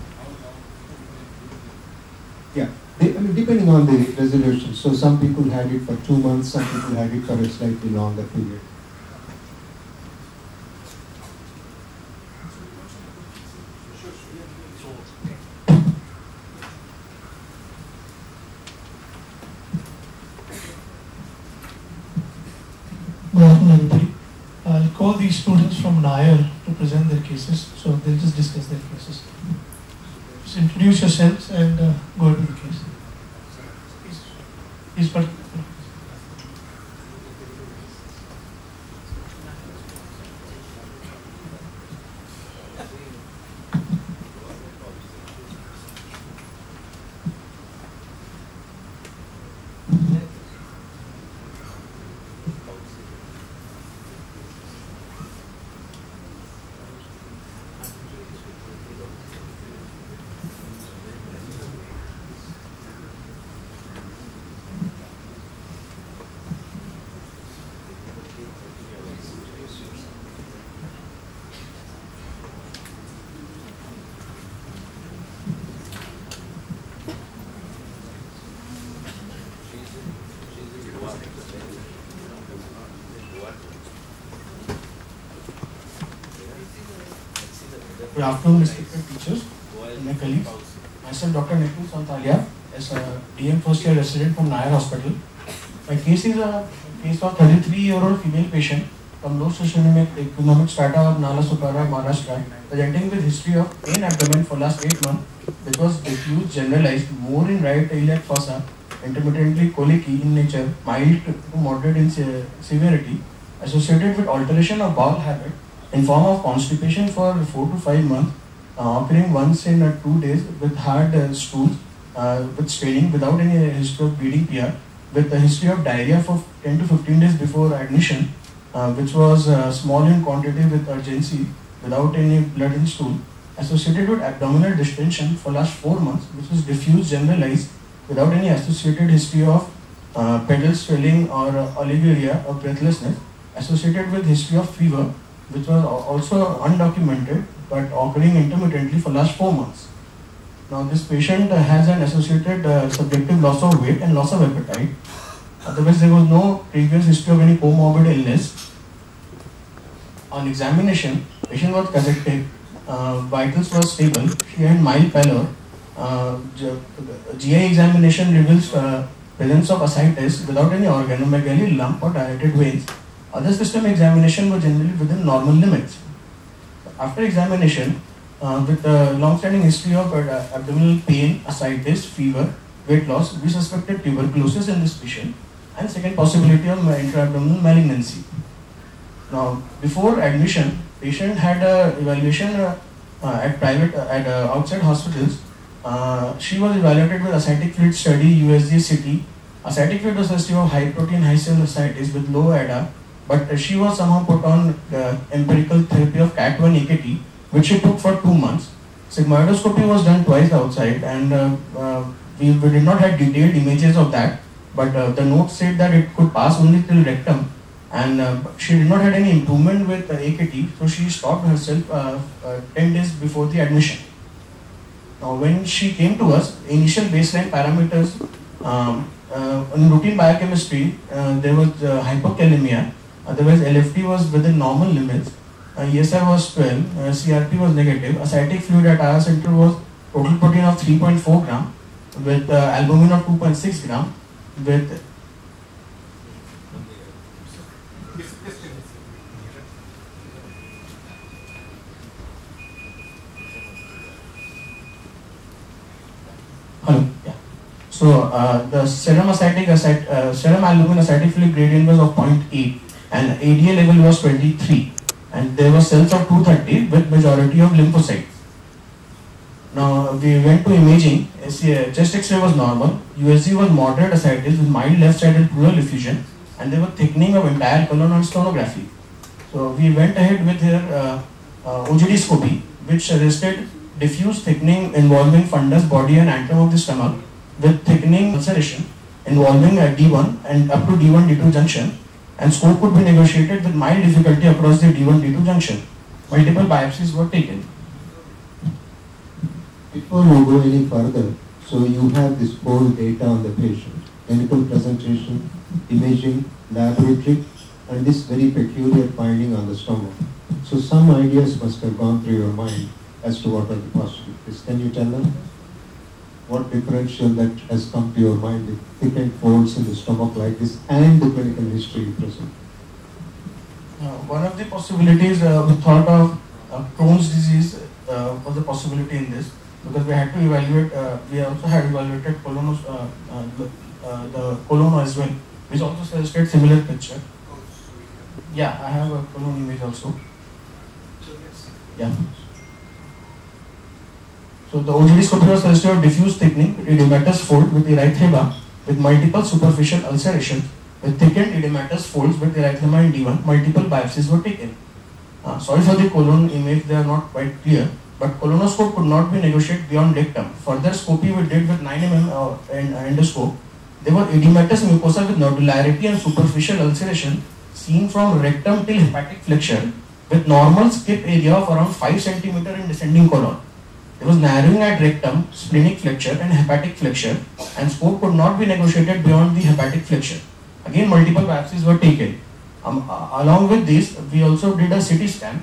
Speaker 5: Yeah. Depending on the resolution. So some people had it for 2 months, some people had it for a slightly longer period.
Speaker 6: Good afternoon, everybody. I'll call these students from Nair to present their cases, so they'll just discuss their cases. Just introduce yourselves and go into the case. Please,
Speaker 7: Good afternoon, respected teachers and my colleagues. Myself, Dr. Nikhil Santalia, as a DM first year resident from Nair Hospital. My case is a case of 33-year-old female patient from low socioeconomic strata of Nalasopara, Maharashtra, presenting with history of pain abdomen for last 8 months, which was diffuse, generalized, more in right iliac fossa, intermittently colicky in nature, mild to moderate in severity, associated with alteration of bowel habit in form of constipation for 4 to 5 months, occurring once in 2 days with hard stools, with staining without any history of bleeding PR, with a history of diarrhea for 10 to 15 days before admission, which was small in quantity with urgency, without any blood in stool, associated with abdominal distension for last 4 months, which was diffuse, generalized, without any associated history of pedal swelling or oliguria or breathlessness, associated with history of fever, which was also undocumented but occurring intermittently for last 4 months. Now this patient has an associated subjective loss of weight and loss of appetite. Otherwise there was no previous history of any comorbid illness. On examination, patient was cathetic, vitals were stable, she had mild pallor. GI examination reveals presence of ascites without any organomegaly, lump or dilated veins. Other system examination was generally within normal limits. After examination, with a long-standing history of abdominal pain, ascites, fever, weight loss, we suspected tuberculosis in this patient, and second possibility of intra-abdominal malignancy. Now, before admission, patient had evaluation at outside hospitals She was evaluated with ascitic fluid study, USG City. Ascitic fluid was suggestive of high protein, high cell ascites with low ADA, but she was somehow put on empirical therapy of CAT1 AKT, which she took for 2 months. Sigmoidoscopy was done twice outside, and we did not have detailed images of that, but the note said that it could pass only till rectum, and she did not have any improvement with AKT, so she stopped herself 10 days before the admission. Now, when she came to us, initial baseline parameters in routine biochemistry, there was hypokalemia, otherwise LFT was within normal limits, ESR was 12, CRP was negative, ascitic fluid at our center was total protein of 3.4 gram with albumin of 2.6 gram with So the serum serum albumin ascitic fluid gradient was of 0.8 and ADA level was 23, and there were cells of 230 with majority of lymphocytes. Now we went to imaging. Chest X-ray was normal, USG was moderate ascites with mild left-sided pleural effusion, and there was thickening of entire colon on sonography. So we went ahead with her OGD scopy, which suggested diffuse thickening involving fundus, body and antrum of the stomach, with thickening ulceration involving D1 and up to D1 D2 junction, and scope could be negotiated with mild difficulty across the D1 D2 junction. Multiple biopsies were taken.
Speaker 5: Before you go any further, so you have this whole data on the patient, clinical presentation, imaging, laboratory, and this very peculiar finding on the stomach. So some ideas must have gone through your mind as to what are the possibilities. Can you tell them what differential that has come to your mind with thickened folds in the stomach like this and the clinical history you present?
Speaker 7: One of the possibilities we thought of Crohn's disease was a possibility in this, because we had to evaluate, we also had evaluated the colon as well, which also suggested similar picture. Yeah, I have a colon image also. Yeah. So the OGD scopy was suggested of diffuse thickening, edematous fold with erythema with multiple superficial ulcerations with thickened edematous folds with erythema in D1. Multiple biopsies were taken. Sorry for the colon image, they are not quite clear, but colonoscope could not be negotiated beyond rectum. Further scopy we did with 9 mm endoscope. There were edematous mucosa with nodularity and superficial ulceration seen from rectum till hepatic flexure with normal skip area of around 5 cm in descending colon. There was narrowing at rectum, splenic flexure and hepatic flexure, and scope could not be negotiated beyond the hepatic flexure. Again, multiple biopsies were taken. Along with this, we also did a CT scan.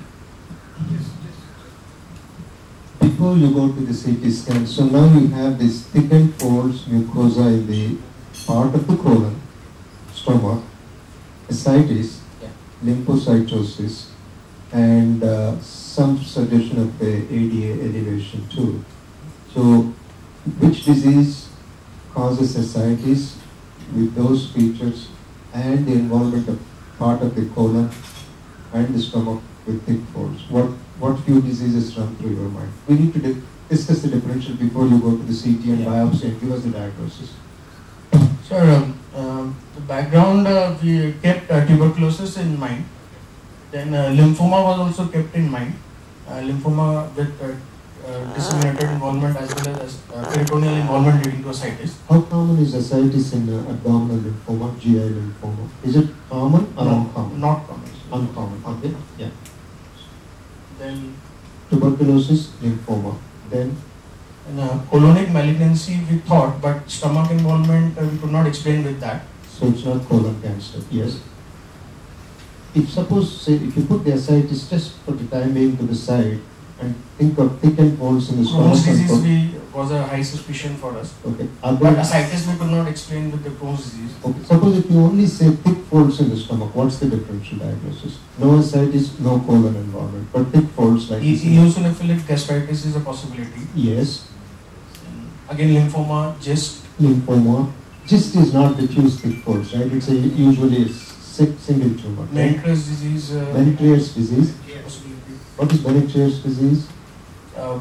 Speaker 5: Before you go to the CT scan, so now you have this thickened folds mucosa in the part of the colon, stomach, ascites, lymphocytosis, and some suggestion of the ADA elevation too. So, which disease causes ascites with those features and the involvement of part of the colon and the stomach with thick folds? What few diseases run through your mind? We need to discuss the differential before you go to the CT and biopsy and give us the diagnosis.
Speaker 7: Sir, the background, we kept tuberculosis in mind. Then lymphoma was also kept in mind. Lymphoma with disseminated involvement as well as peritoneal involvement leading to ascites.
Speaker 5: How common is ascites in abdominal lymphoma, GI lymphoma? Is it common or uncommon?
Speaker 7: Not common.
Speaker 5: Uncommon, okay. Yeah.
Speaker 7: Then
Speaker 5: tuberculosis, lymphoma. Then
Speaker 7: colonic malignancy we thought, but stomach involvement we could not explain with that.
Speaker 5: So it's not colon cancer. Yes. If suppose, say, if you put the ascites just for the time being to the side and think of thickened folds in the stomach.
Speaker 7: Crohn's disease was a high suspicion for us.
Speaker 5: Okay.
Speaker 7: But ascites we could not explain with the Crohn's disease.
Speaker 5: Okay. Suppose if you only say thick folds in the stomach, what's the differential diagnosis? No ascites, no colon involvement, but thick folds like
Speaker 7: eosinophilic gastritis is a possibility.
Speaker 5: Yes.
Speaker 7: Again, lymphoma, GIST.
Speaker 5: Lymphoma. GIST is not diffuse thick folds, right? It's usually a single tumor.
Speaker 7: Meniere's disease.
Speaker 5: Meniere's disease. What is Meniere's disease?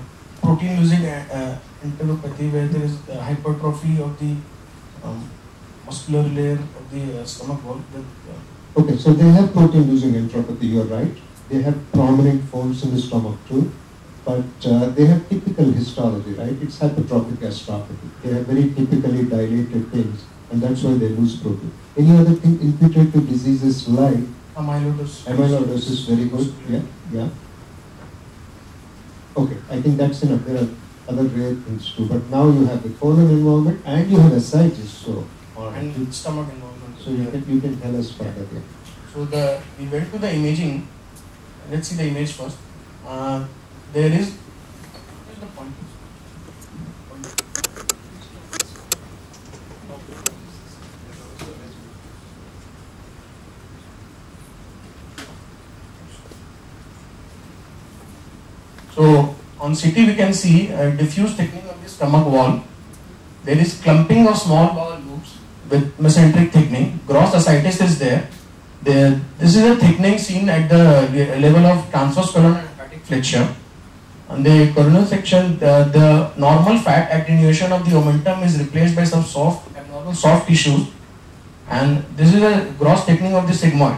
Speaker 7: protein losing enteropathy where there is hypertrophy of the muscular layer of the stomach wall.
Speaker 5: Okay, so they have protein losing enteropathy, you're right. They have prominent folds in the stomach too, but they have typical histology, right? It's hypertrophic gastropathy. They have very typically dilated things, and that's why they lose protein. Any other thing infiltrative diseases like
Speaker 7: amyloidosis?
Speaker 5: Amyloidosis, very good. Yeah, yeah. Okay, I think that's enough. There are other rare things too, but now you have the colon involvement and you have ascites, so
Speaker 7: and stomach involvement.
Speaker 5: So you can tell us further there.
Speaker 7: So we went to the imaging. Let's see the image first. There is the point. So on CT we can see a diffuse thickening of the stomach wall. There is clumping of small bowel loops with mesenteric thickening. Gross ascites is there. This is a thickening seen at the level of transverse colon and hepatic flexure. On the coronal section, the normal fat attenuation of the omentum is replaced by some abnormal soft tissues, and this is a gross thickening of the sigmoid.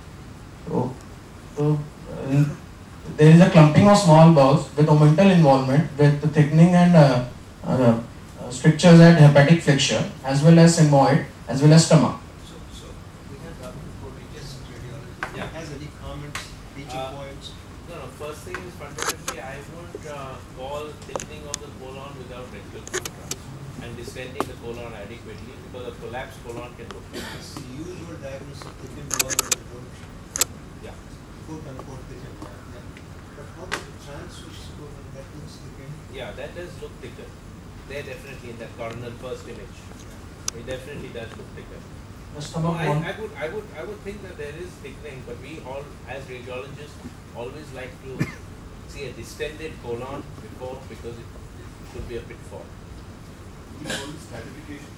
Speaker 7: So there is a clumping of small bowels with omental involvement, with the thickening and strictures at hepatic flexure, as well as sigmoid, as well as stomach.
Speaker 4: So we have Dr. Just radiology.
Speaker 8: Yeah.
Speaker 4: Has any comments, teaching points?
Speaker 8: No, first thing is fundamentally I would call thickening of the colon without rectal contrast and distending the colon adequately, because a collapsed colon can look like this.
Speaker 4: The usual diagnosis of thickened wall of the throat.
Speaker 8: Yeah.
Speaker 4: Quote unquote thickened wall. Yeah. But how does the transverse colon that looks thickened?
Speaker 8: Yeah, that does look thicker. There definitely in that coronal first image. It definitely does look thicker.
Speaker 7: The
Speaker 8: So
Speaker 7: stomach wall.
Speaker 8: I would think that there is thickening, but we all as radiologists always like to see a distended colon before, because it could be a pitfall.
Speaker 2: We call this stratification.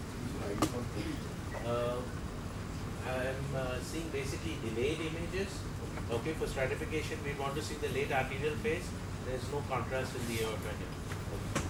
Speaker 8: I'm seeing basically delayed images. Okay, for stratification we want to see the late arterial phase. There is no contrast in the aorta here. Okay.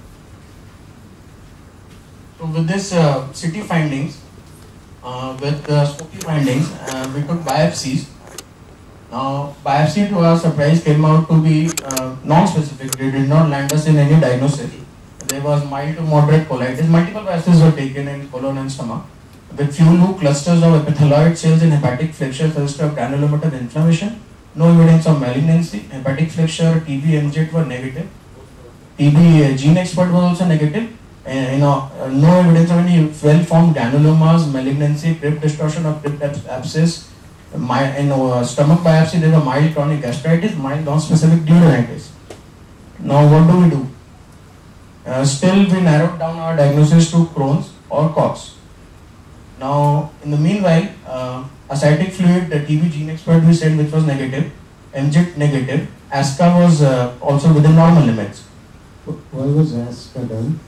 Speaker 7: So with this CT findings, with the Spooky findings, we took biopsies. Now, biopsy to our surprise came out to be non-specific. They did not land us in any diagnosis. There was mild to moderate colitis. Multiple biopsies were taken in colon and stomach, with few loop clusters of epithelioid cells in hepatic flexure suggestive of granulometer inflammation. No evidence of malignancy. Hepatic flexure, TB, MJT were negative. TB gene expert was also negative. No evidence of any well-formed granulomas, malignancy, crypt distortion or crypt abscess. In stomach biopsy, there was mild chronic gastritis, mild non-specific duodenitis. Now, what do we do? Still, we narrowed down our diagnosis to Crohn's or Cox. Now, in the meanwhile, ascitic fluid, the TB gene expert we said which was negative, MJT negative, ASCA was also within normal limits.
Speaker 5: Why was ASCA done?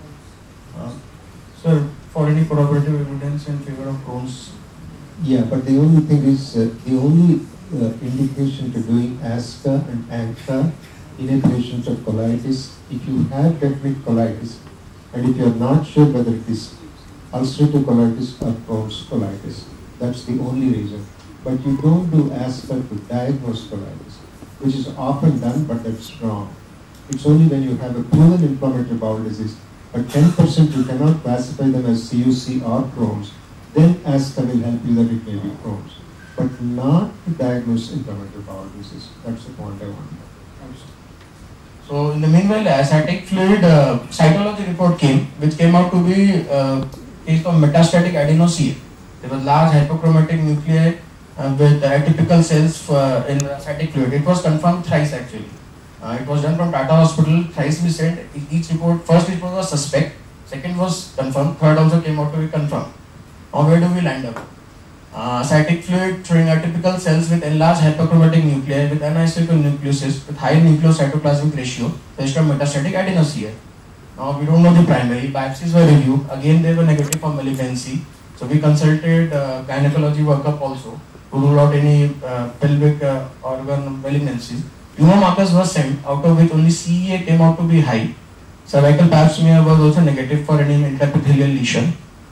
Speaker 7: Sir, for any corroborative evidence in favor of Crohn's.
Speaker 5: Yeah, but the only thing is, the only indication to doing ASCA and ANCA in patients of colitis, if you have definite colitis, and if you are not sure whether it is ulcerative colitis or Crohn's colitis, that's the only reason. But you don't do ASCA to diagnose colitis, which is often done, but that's wrong. It's only when you have a proven inflammatory bowel disease, but 10% you cannot classify them as CUC or Crohn's, then ASCA will help you that it may be Crohn's, but not to diagnose inflammatory bowel disease. That's the point I want.
Speaker 7: So in the meanwhile, the ascitic fluid cytology report came, which came out to be case of metastatic adenosia. There was large hypochromatic nuclei with atypical cells in the ascitic fluid. It was confirmed thrice actually. It was done from Tata Hospital. Thrice we sent each report. First report was suspect, second was confirmed, third also came out to be confirmed. Now where do we land up? Ascitic fluid showing atypical cells with enlarged hypochromatic nuclei with anisotropic nucleuses with high nucleocytoplasmic ratio, based on metastatic adenosia. Now we don't know the primary. Biopsies were reviewed. Again they were negative for malignancy. So we consulted gynecology workup also to rule out any pelvic organ malignancies. tumor markers were sent, out of which only CEA came out to be high. Cervical pap smear was also negative for any intraepithelial lesion.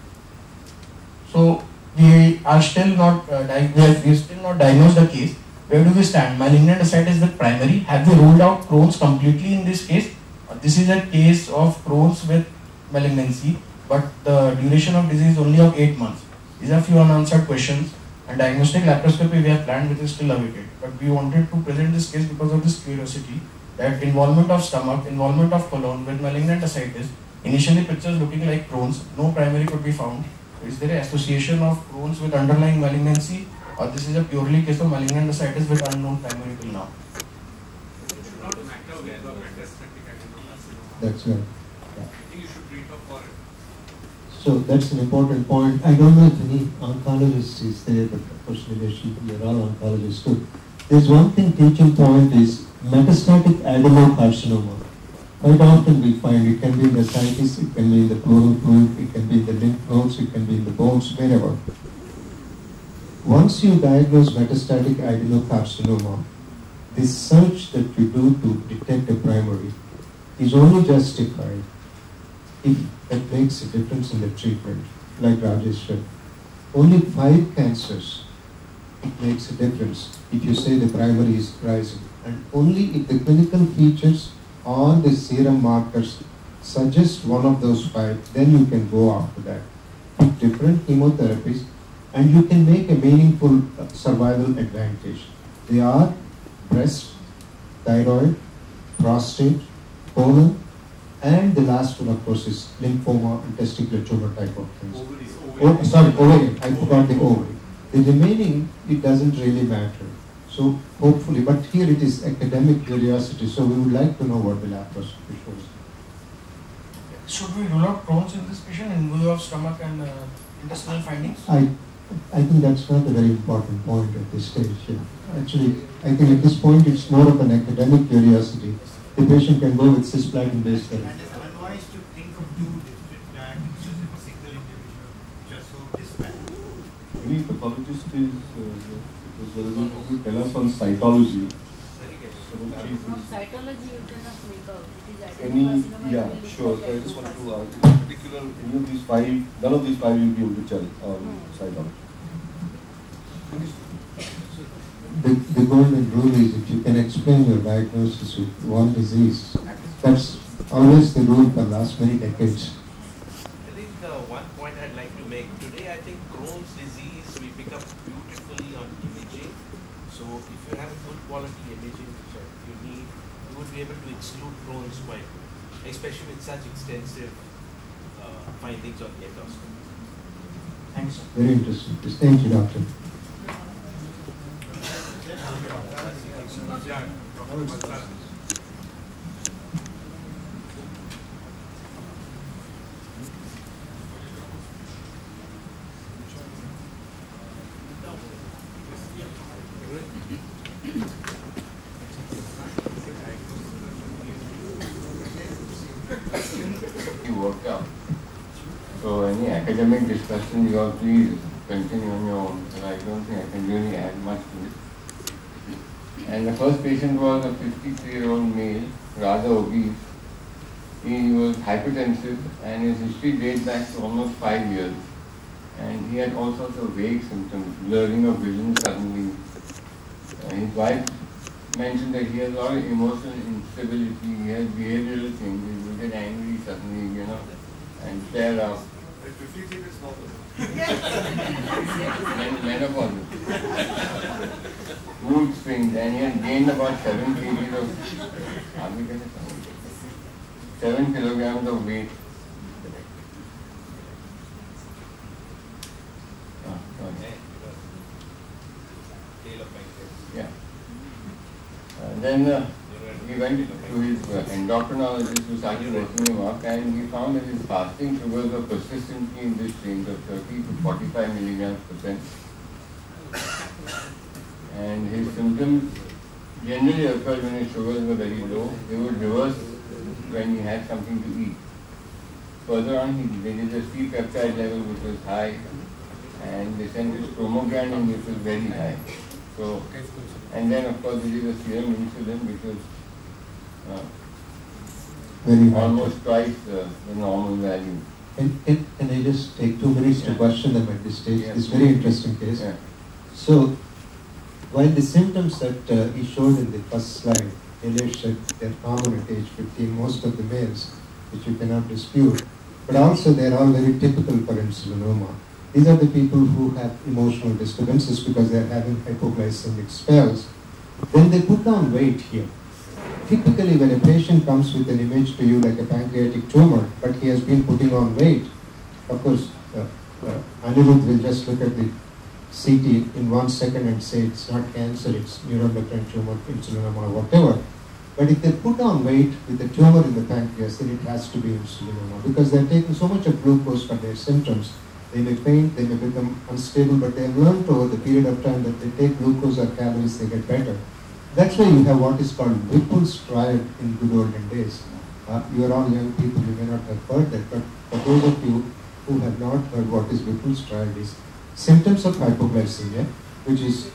Speaker 7: So we are still not diagnosed the case. Where do we stand? Malignant ascites with primary. Have we ruled out Crohn's completely in this case? This is a case of Crohn's with malignancy, but the duration of disease is only of 8 months. These are few unanswered questions, and diagnostic laparoscopy we have planned, which is still awaited. But we wanted to present this case because of this curiosity that involvement of stomach, involvement of colon with malignant ascites, initially pictures looking like Crohn's, no primary could be found. Is there an association of Crohn's with underlying malignancy, or this is a purely case of malignant ascites with unknown primary till now?
Speaker 5: That's right. Yeah. So that's an important point. I don't know if any oncologist is there, but of course, you're all oncologists too. There's one thing, teaching point is metastatic adenocarcinoma. Quite often we find it can be in the ascites, it can be in the pleural fluid, it can be in the lymph nodes, it can be in the bones, wherever. Once you diagnose metastatic adenocarcinoma, the search that you do to detect a primary is only justified if it makes a difference in the treatment, like Rajesh said. Only 5 cancers, it makes a difference if you say the primary is rising. And only if the clinical features or the serum markers suggest one of those 5, then you can go after that. With different chemotherapies, and you can make a meaningful survival advantage. They are breast, thyroid, prostate, colon, and the last one, of course, is lymphoma and testicular tumor type of things. Ovarian. I forgot the ovary. The remaining, it doesn't really matter. So hopefully, but here it is academic curiosity, so we would like to know what the laparoscopy shows.
Speaker 7: Should we rule out Crohn's in this patient in view of stomach and intestinal findings?
Speaker 5: I think that's not a very important point at this stage. Yeah. Actually, I think at this point it's more of an academic curiosity. The patient can go with cisplatin-based therapy.
Speaker 4: And it's unwise to think of 2 different diagnoses in a single individual, just so disparate.
Speaker 2: Any pathologist will tell us on cytology.
Speaker 9: Cytology you cannot make out.
Speaker 2: Sure. So I just want to in particular, any of these 5, none of these 5 you'll be able to tell on cytology.
Speaker 5: The golden rule is if you can explain your diagnosis with one disease, that's always the rule for the last many decades.
Speaker 8: I think one point I'd like to make today, I think Crohn's disease we pick up beautifully on imaging. So if you have a good quality imaging you need, you would be able to exclude Crohn's quite, especially with such extensive findings on the endoscopy.
Speaker 7: Thanks.
Speaker 5: Very interesting. Thank you, doctor.
Speaker 10: You worked out. So any academic discussion you all please continue on your own, and I don't think I can really add much to it. And the first patient was a 53-year-old male, rather obese. He was hypertensive and his history dates back to almost 5 years. And he had all sorts of vague symptoms, blurring of vision suddenly. His wife mentioned that he has a lot of emotional instability, he has behavioral things, he will get angry suddenly, and flare up.
Speaker 4: At 53 it's normal.
Speaker 10: Menopause. Mood swings, and he had gained about 7 kg of 7 kilograms of weight. Yeah. Then he went to his endocrinologist who started working him up, and he found that his fasting sugars were persistently in this range of 30 to 45 milligrams %. And his symptoms generally occurred when his sugars were very low. They would reverse when he had something to eat. Further on, they did a C-peptide level which was high, and they sent his chromogranin which was very high. So, and then of course there is a serum insulin which is
Speaker 5: Very
Speaker 10: almost twice the normal value.
Speaker 5: Can I just take 2 minutes to question them at this stage?
Speaker 10: Yeah.
Speaker 5: It's very interesting case.
Speaker 10: Yeah.
Speaker 5: So, while the symptoms that he showed in the first slide, Elias said they're common at age 15, most of the males, which you cannot dispute, but also they're all very typical for insulinoma. These are the people who have emotional disturbances because they're having hypoglycemic spells. Then they put on weight here. Typically, when a patient comes with an image to you like a pancreatic tumor, but he has been putting on weight, of course, Anirudh will just look at the CT in 1 second and say it's not cancer, it's neuroendocrine tumor, insulinoma, or whatever. But if they put on weight with a tumor in the pancreas, then it has to be insulinoma because they're taking so much of glucose for their symptoms. They may faint, they may become unstable, but they have learned over the period of time that they take glucose or calories, they get better. That's why you have what is called Whipple's triad in good olden days. You are all young people, you may not have heard that, but for those of you who have not heard what is Whipple's triad is symptoms of hypoglycemia, which is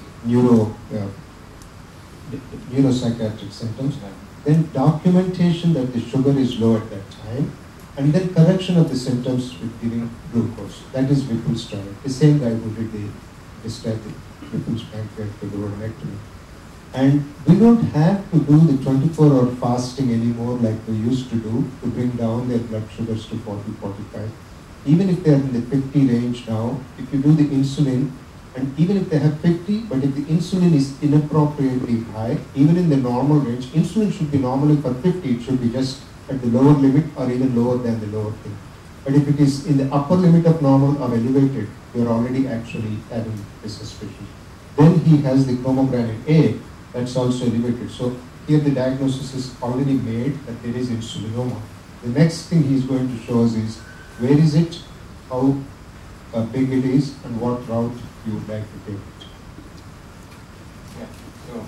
Speaker 5: neuropsychiatric symptoms, then documentation that the sugar is low at that time, and then correction of the symptoms with giving glucose. That is Whipple's triad. The same guy who did described the Whipple's pancreatic duodenectomy. And we don't have to do the 24-hour fasting anymore like we used to do to bring down their blood sugars to 40, 45. Even if they are in the 50 range now, if you do the insulin, and even if they have 50, but if the insulin is inappropriately high, even in the normal range, insulin should be normally for 50, it should be just at the lower limit or even lower than the lower thing. But if it is in the upper limit of normal or elevated, you are already actually having a suspicion. Then he has the chromogranin A, that's also elevated. So here the diagnosis is already made that there is insulinoma. The next thing he is going to show us is where is it, how big it is, and what route you would like to take it.
Speaker 10: Yeah. So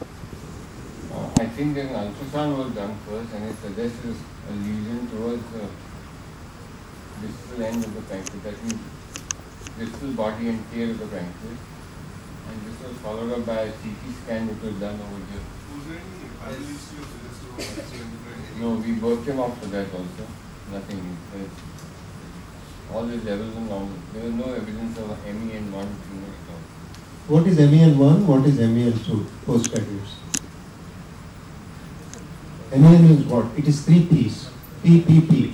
Speaker 10: I think that an ultrasound was done first, and it suggests a lesion towards the distal end of the pancreas, that means distal body and tail of the pancreas. And this was followed up by a CT scan which was done over here.
Speaker 2: Was there any analysis you suggested?
Speaker 10: No, we worked him up for that also. Nothing. All these levels are normal. There was no evidence of MEN1 tumor at all.
Speaker 5: What is MEN1? What is MEN2? Postgraduates. MEN means what? It is 3 P's. PPP.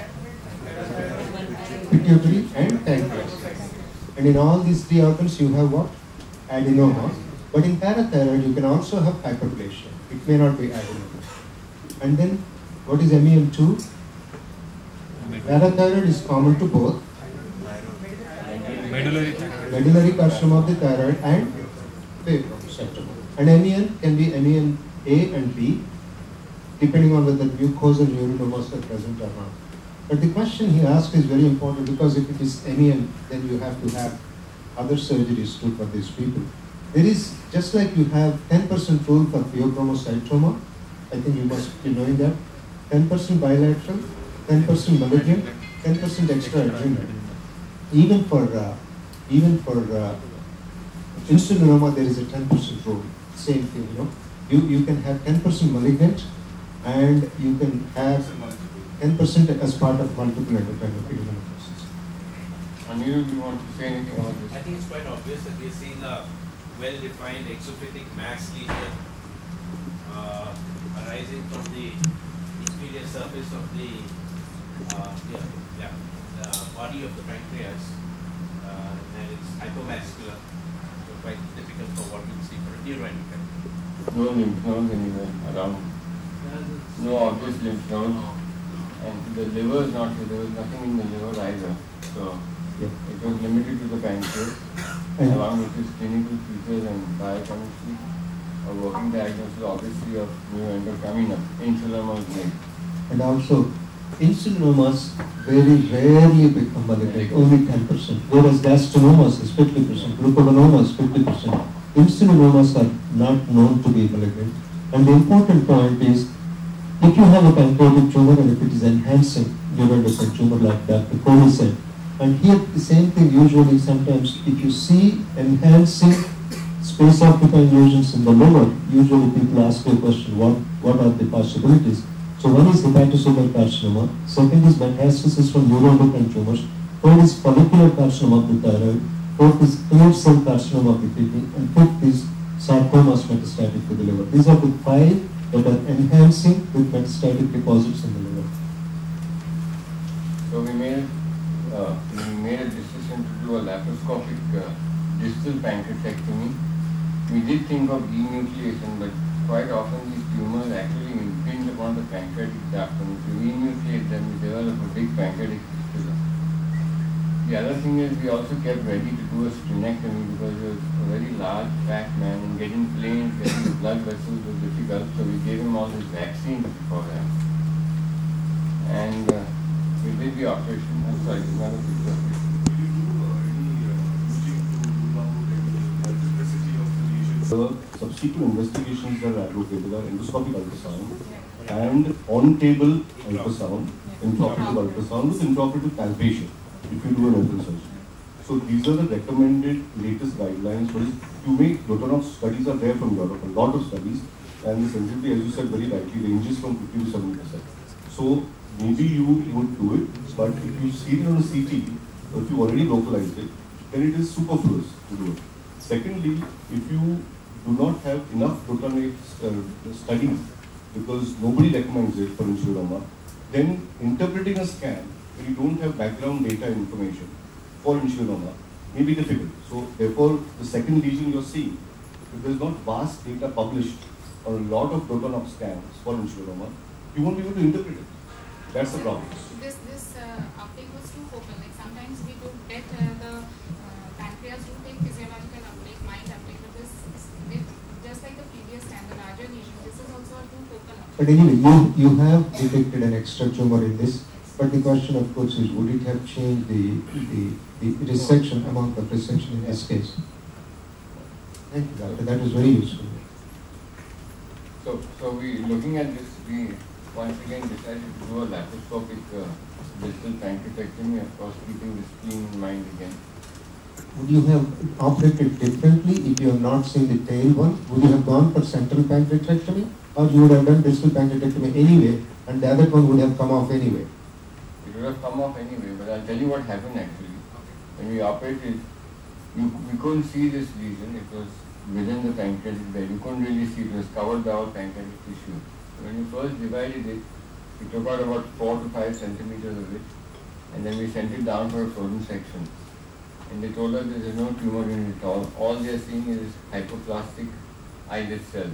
Speaker 5: Pituitary and pancreas. And in all these 3 organs you have what? Adenoma. But in parathyroid you can also have hyperplasia. It may not be adenoma. And then what is MEN2? Parathyroid is common to both. Medullary carcinoma of the thyroid and septum. And MEN can be MEN A and B, depending on whether mucosal neurinomas are present or not. But the question he asked is very important because if it is MEN, then you have to have other surgeries too for these people. There is, just like you have 10% rule for pheochromocytoma, I think you must be knowing that, 10% bilateral, 10% malignant, 10% extra-adrenal. Even for insulinoma, there is a 10% rule. Same thing, you know. You can have 10% malignant, and you can have 10% as part of multiple endocrine adenomas.
Speaker 10: Anirudh, do you want to say anything about this?
Speaker 8: I think it's quite obvious that we're seeing a well-defined exophytic mass lesion arising from the inferior surface of the body of the pancreas, and it's hypovascular, so quite difficult for what we see for a neuroendocrine.
Speaker 10: No lymph nodes anywhere around. No obvious lymph nodes. And the liver is not here. There was nothing in the liver either. So it was limited to the pancreas, along with its clinical features and biochemistry. A working diagnosis obviously of neuroendocrine insulinoma is made.
Speaker 5: And also, insulinomas very rarely become malignant, only 10%, whereas gastinomas is 50%, glucomannomas 50%. Insulinomas are not known to be malignant. And the important point is, if you have a pancreatic tumor and if it is enhancing neuroendocrine tumor like Dr. Kohli said, and here the same thing usually sometimes if you see enhancing space occupying lesions in the liver, usually people ask you a question, what are the possibilities? So one is hepatocellular carcinoma, second is metastasis from neuroendocrine tumors, third is follicular carcinoma of the thyroid, fourth is clear cell carcinoma of the kidney, and fifth is sarcomas metastatic to the liver. These are the 5 that are enhancing with metastatic deposits in the liver.
Speaker 10: So we made a decision to do a laparoscopic distal pancreatectomy. We did think of enucleation, but quite often these tumors actually impinge upon the pancreatic duct, and if you enucleate them, you develop a big pancreatic fistula. The other thing is we also kept ready to do a splenectomy because he was a very large, fat man, and getting planes, getting the blood vessels was difficult, so we gave him all his vaccines beforehand. And we did the operation. I'm sorry, another picture.
Speaker 2: Will you do any imaging to rule out any multiplicity of the lesions? The subsequent investigations are advocated are endoscopic ultrasound and on-table ultrasound, intraoperative ultrasound with intraoperative palpation if you do an open surgery. So these are the recommended latest guidelines. You make lot of studies are there from Europe, a lot of studies, and the sensitivity, as you said very rightly, ranges from 50 to 70%. So maybe you would do it, but if you see it on a CT, or if you already localized it, then it is superfluous to do it. Secondly, if you do not have enough glutamate studies, because nobody recommends it for insulinoma, then interpreting a scan when you don't have background data information for insulinoma may be difficult. So therefore, the second lesion you're seeing, if there's not vast data published on a lot of Protonov scans for insulinoma, you won't be able to interpret it. That's the problem.
Speaker 9: This uptake was too focal. Like sometimes we do get the pancreas do take physiological uptake, mild uptake, but this just like the previous scan, the larger lesion, this is also a too focal uptake.
Speaker 5: But anyway, you have detected an extra tumor in this, but the question of course is, would it have changed the resection, amount of resection in this case? Thank you, doctor. That was very useful.
Speaker 10: So we, looking at this, we once again decided to do a laparoscopic distal pancreatectomy, of course keeping the spleen in mind again.
Speaker 5: Would you have operated differently if you have not seen the tail one? Would you have gone for central pancreatectomy, or you would have done distal pancreatectomy anyway, and the other one would have come off anyway?
Speaker 10: It would have come off anyway, but I'll tell you what happened actually. When we operated, we couldn't see this lesion. It was within the pancreatic bed. You couldn't really see it. It was covered by all pancreatic tissue. When we first divided it, we took out about 4 to 5 centimeters of it, and then we sent it down for a frozen section. And they told us there is no tumor in it at all. All they are seeing is hypoplastic islet cells.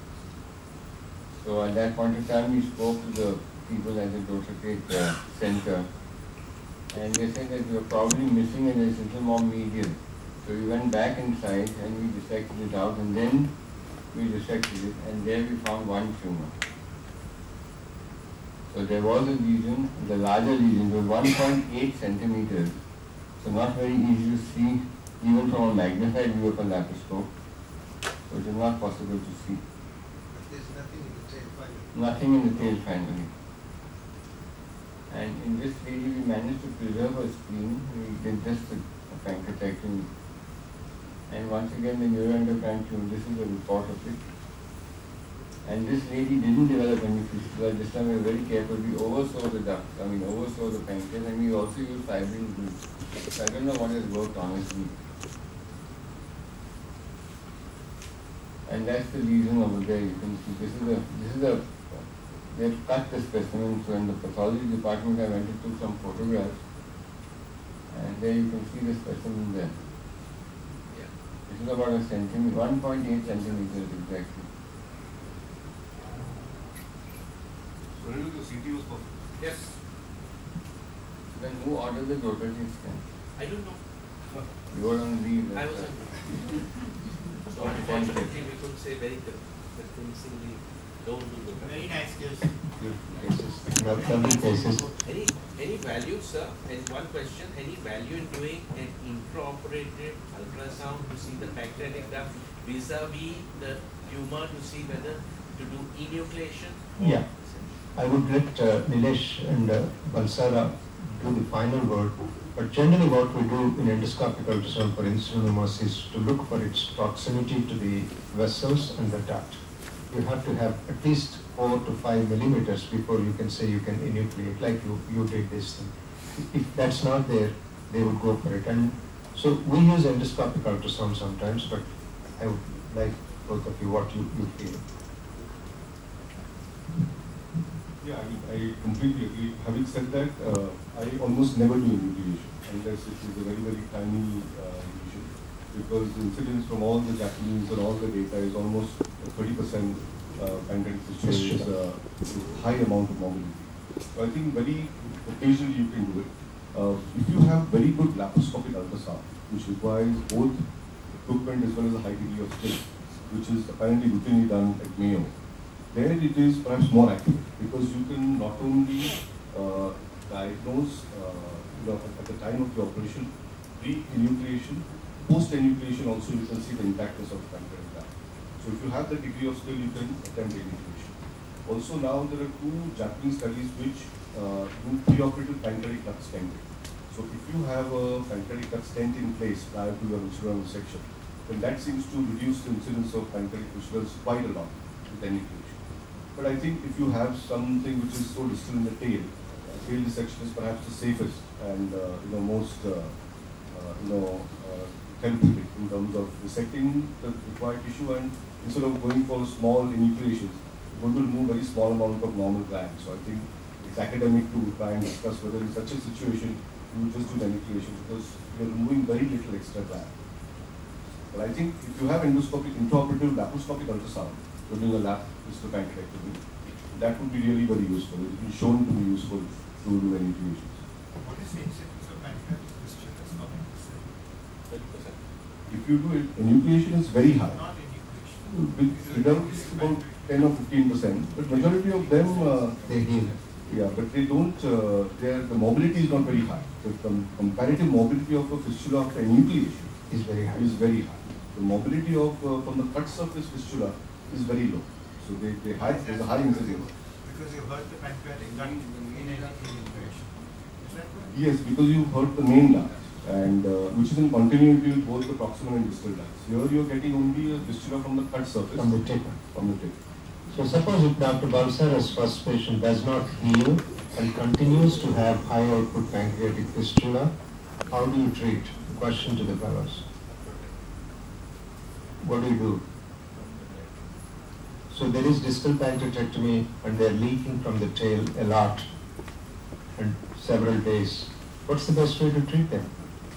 Speaker 10: So at that point of time, we spoke to the people at the Dotracate Center, and they said that we were probably missing a little more medial. So we went back inside and we dissected it out, and then we dissected it, and there we found one tumor. So there was a lesion, the larger lesion was 1.8 centimeters. So not very easy to see even from a magnified view of a laparoscope. So it is not possible to see.
Speaker 4: But there's nothing in the tail finally.
Speaker 10: Nothing in the tail finally. And in this lady we managed to preserve her spleen. We did just a pancreatectomy. And once again the neuroendocrine tumor, this is a report of it. And this lady didn't develop any fistula. This time we were very careful. We oversaw the duct, oversaw the pancreas, and we also used fibrin glue. So I don't know what has worked honestly. And that's the lesion over there. You can see this is a they've cut the specimen. So in the pathology department I went and took some photographs, and there you can see the specimen there.
Speaker 8: Yeah.
Speaker 10: This is about 1.8 centimeters exactly.
Speaker 2: So when the CT was perfect.
Speaker 8: Yes.
Speaker 10: Then who ordered the Dotracate scan?
Speaker 8: I don't know.
Speaker 10: You were on leave.
Speaker 8: I was on. So unfortunately we could say very convincingly don't do that.
Speaker 11: Very nice news.
Speaker 5: Cases.
Speaker 8: Any value, sir? And one question, any value in doing an intraoperative ultrasound to see the pancreatic duct vis-a-vis the tumor to see whether to do enucleation?
Speaker 1: Yeah. I would let Nilesh and Balsara do the final word. But generally what we do in endoscopic ultrasound for insulinomas is to look for its proximity to the vessels and the duct. You have to have at least 4 to 5 millimeters before you can say you can enucleate, like you did this thing. If that's not there, they would go for it. And so we use endoscopic ultrasound sometimes, but I would like both of you what you feel.
Speaker 2: Yeah, I completely agree. Having said that, I almost never do enucleation unless it is a very, very tiny lesion, because the incidence from all the Japanese and all the data is almost 30% pancreatic fistula is a high amount of mobility. So I think very occasionally you can do it. If you have very good laparoscopic ultrasound, which requires both equipment as well as a high degree of skill, which is apparently routinely done at Mayo, there it is perhaps more accurate, because you can not only diagnose at the time of the operation, pre-enucleation, post-enucleation also you can see the intactness of the pancreatic duct. So if you have the degree of skill, you can attempt enucleation. Also now there are 2 Japanese studies which do preoperative pancreatic duct stenting. So if you have a pancreatic duct stent in place prior to your visceral resection, then that seems to reduce the incidence of pancreatic viscerals quite a lot with enucleation. But I think if you have something which is so distal in the tail dissection is perhaps the safest and most therapeutic in terms of dissecting the required tissue, and instead of going for small enucleations, one will remove very small amount of normal gland. So I think it's academic to try and discuss whether in such a situation you just do the enucleation, because you're removing very little extra gland. But I think if you have endoscopic, intraoperative laparoscopic ultrasound, you're doing a lap hysteropancreatectomy, that would be really very useful. It has been shown to be useful to do enucleations.
Speaker 4: What is the incidence of pancreatic fistula?
Speaker 2: 30%. If you do it, enucleation is very high.
Speaker 4: Not enucleation.
Speaker 2: With it's about 10 or 15%, but majority of them
Speaker 1: They heal.
Speaker 2: Yeah, but they don't. The mobility is not very high. The comparative mobility of a fistula after enucleation
Speaker 1: Is very high.
Speaker 2: is very high. The mobility of from the cut surface fistula is very low. So there's a high incidence.
Speaker 4: Because you hurt the pancreatic duct in enucleation. Is that right?
Speaker 2: Yes, because you hurt the main duct, and which is in continuity with both the proximal and distal ducts. Here you are getting only a fistula from the cut surface.
Speaker 1: From the tip.
Speaker 2: From the tip.
Speaker 1: So suppose if Dr. Balsara's first patient does not heal and continues to have high output pancreatic fistula, how do you treat? Question to the fellows. What do you do? So there is distal pancreatectomy and they are leaking from the tail a lot and several days. What's the best way to treat them?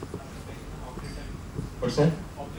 Speaker 1: What's that?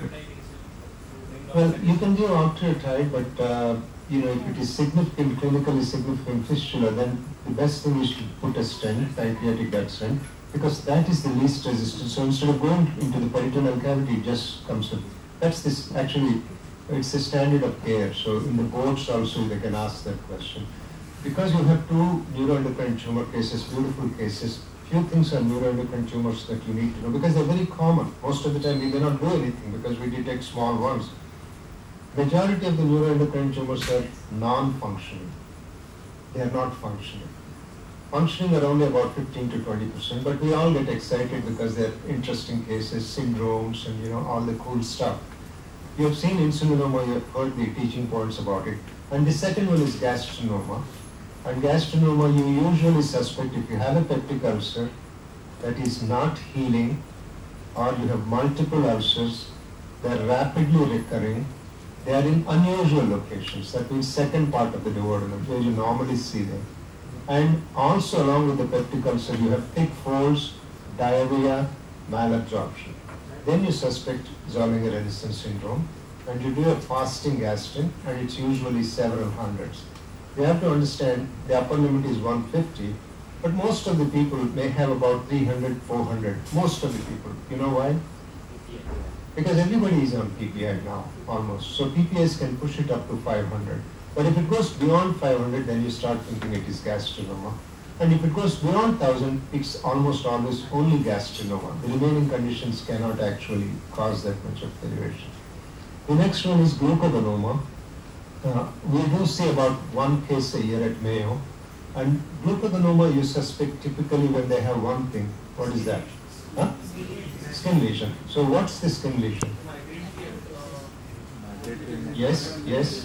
Speaker 1: Well, you can do octreotide, but if it is significant, clinically significant fistula, then the best thing is to put a stent, pancreatic duct stent, because that is the least resistant. So instead of going into the peritoneal cavity, it just comes in. That's this, actually, it's a standard of care. So in the boards also they can ask that question. Because you have 2 neuroendocrine tumor cases, beautiful cases, few things on neuroendocrine tumors that you need to know, because they're very common. Most of the time we may not do anything because we detect small ones. Majority of the neuroendocrine tumors are non-functioning. They are not functioning. Functioning are only about 15 to 20%, but we all get excited because they're interesting cases, syndromes, and all the cool stuff. You have seen insulinoma, you have heard the teaching points about it. And the second one is gastrinoma. And gastrinoma, you usually suspect if you have a peptic ulcer that is not healing, or you have multiple ulcers, they're rapidly recurring, they are in unusual locations. That means second part of the duodenum, where you normally see them. And also along with the peptic ulcer, you have thick folds, diarrhea, malabsorption. Then you suspect Zollinger-Ellison syndrome, and you do a fasting gastrin, and it's usually several hundreds. You have to understand the upper limit is 150, but most of the people may have about 300, 400. Most of the people. You know why? Because everybody is on PPI now, almost. So PPIs can push it up to 500. But if it goes beyond 500, then you start thinking it is gastrinoma. And if it goes beyond 1000, it's almost always only gastrinoma. The remaining conditions cannot actually cause that much of elevation. The next one is glucogonoma. We do see about 1 case a year at Mayo. And glucodenoma you suspect typically when they have one thing. What is that? Huh? Skin lesion. So what's the skin lesion? Yes, yes.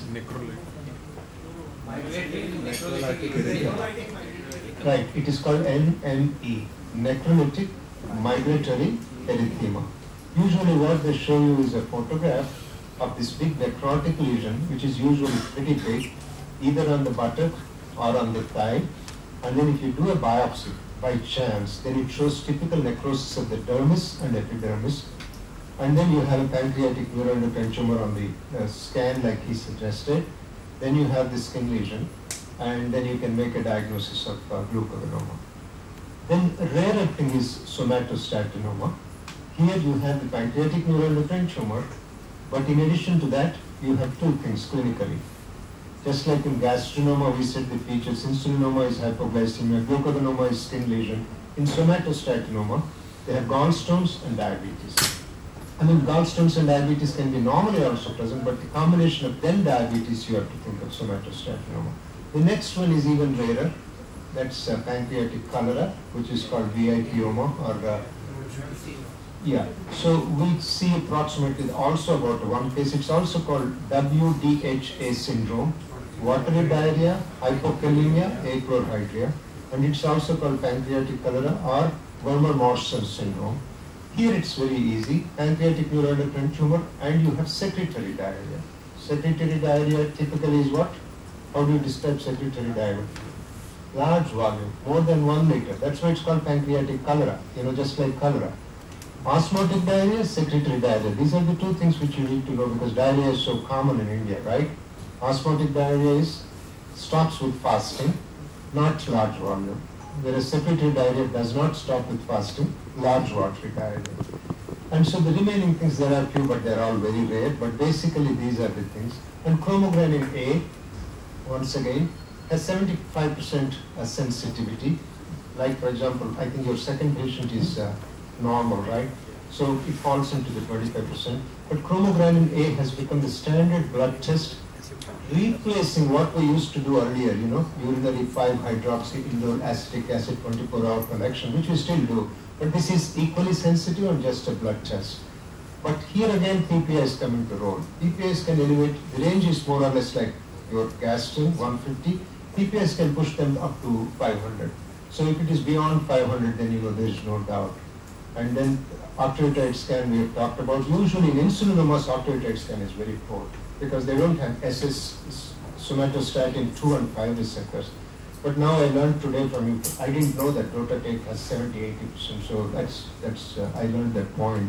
Speaker 1: Right, it is called NME, necrolytic migratory erythema. Usually what they show you is a photograph of this big necrotic lesion, which is usually pretty big, either on the buttock or on the thigh. And then if you do a biopsy by chance, then it shows typical necrosis of the dermis and epidermis. And then you have a pancreatic neuroendocrine tumor on the scan like he suggested. Then you have the skin lesion, and then you can make a diagnosis of glucodenoma. Then a rarer thing is somatostatinoma. Here you have the pancreatic neuroendocrine tumor, but in addition to that, you have two things clinically. Just like in gastrinoma, we said the features, insulinoma is hypoglycemia, glucodenoma is skin lesion. In somatostatinoma, they have gallstones and diabetes. I mean, gallstones and diabetes can be normally also present, but the combination of then diabetes, you have to think of somatostatinoma. The next one is even rarer. That's pancreatic cholera, which is called VIPoma, or yeah. So we see approximately also about one case. It's also called WDHA syndrome, watery diarrhea, hypokalemia, achlorhydria, and it's also called pancreatic cholera or Werner-Morrison syndrome. Here it's very easy, pancreatic neuroendocrine tumor, and you have secretory diarrhea. Secretory diarrhea typically is what? How do you describe secretory diarrhea? Large volume, more than 1 liter. That's why it's called pancreatic cholera, just like cholera. Osmotic diarrhea, secretory diarrhea. These are the two things which you need to know because diarrhea is so common in India, right? Osmotic diarrhea stops with fasting, not large volume. Whereas secretory diarrhea does not stop with fasting, large watery diarrhea. And so the remaining things, there are few, but they're all very rare. But basically these are the things. And chromogranin A, once again, has 75% sensitivity. Like for example, I think your second patient is normal, right? So it falls into the 25%. But chromogranin A has become the standard blood test, replacing what we used to do earlier, urinary 5-hydroxyindole acetic acid 24-hour collection, which we still do. But this is equally sensitive and just a blood test. But here again, PPIs come into role. PPIs can elevate, the range is more or less like your gastrin, 150. PPIs can push them up to 500. So if it is beyond 500, then there is no doubt. And then octreotide scan we have talked about. Usually in insulinomas, octreotide scan is very poor because they don't have SS, somatostatin 2 and 5 receptors. But now I learned today from you, I didn't know that Rotatate has 70-80%, so that's I learned that point.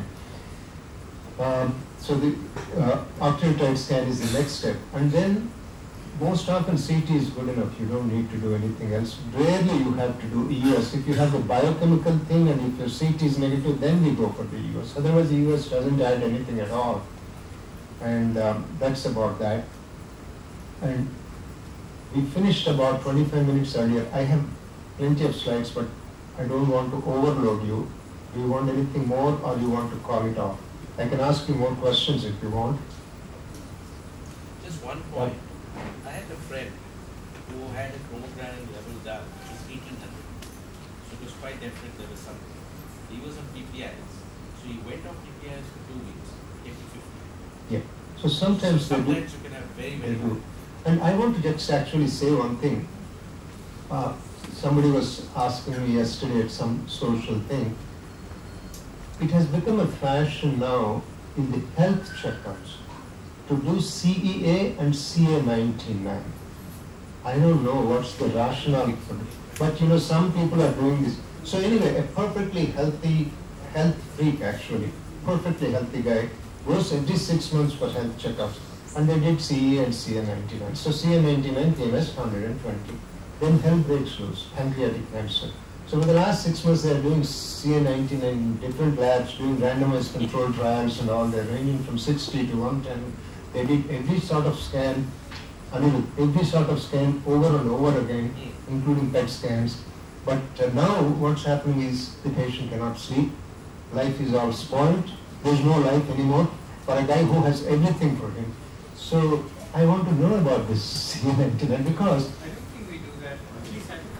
Speaker 1: So the octreotide scan is the next step. And then most often CT is good enough, you don't need to do anything else. Rarely you have to do EUS. If you have the biochemical thing and if your CT is negative, then we go for the EUS. Otherwise the EUS doesn't add anything at all. And that's about that. And we finished about 25 minutes earlier. I have plenty of slides, but I don't want to overload you. Do you want anything more or do you want to call it off? I can ask you more questions if you want.
Speaker 8: Just one point. I had a friend who had a chromogranin level down, it was 1800. So it was quite definite there was something. He was on PPIs. So he went on PPIs for 2 weeks, came to 50.
Speaker 1: Yeah. So sometimes
Speaker 8: you can have very, very good.
Speaker 1: And I want to just actually say one thing. Somebody was asking me yesterday at some social thing. It has become a fashion now in the health checkups to do CEA and CA99. I don't know what's the rationale for it, but some people are doing this. So anyway, a perfectly healthy, health freak actually, perfectly healthy guy, goes every 6 months for health checkups, and they did CEA and CA99. So CA99 came as 120. Then hell breaks loose, pancreatic cancer. So for the last 6 months they are doing CA99 in different labs, doing randomized controlled trials and all. They're ranging from 60 to 110. They did every sort of scan, every sort of scan over and over again, including PET scans. But now what's happening is the patient cannot sleep. Life is all spoiled. There's no life anymore for a guy who has everything for him. So I want to know about this CA99 because
Speaker 4: I don't think we do that. At least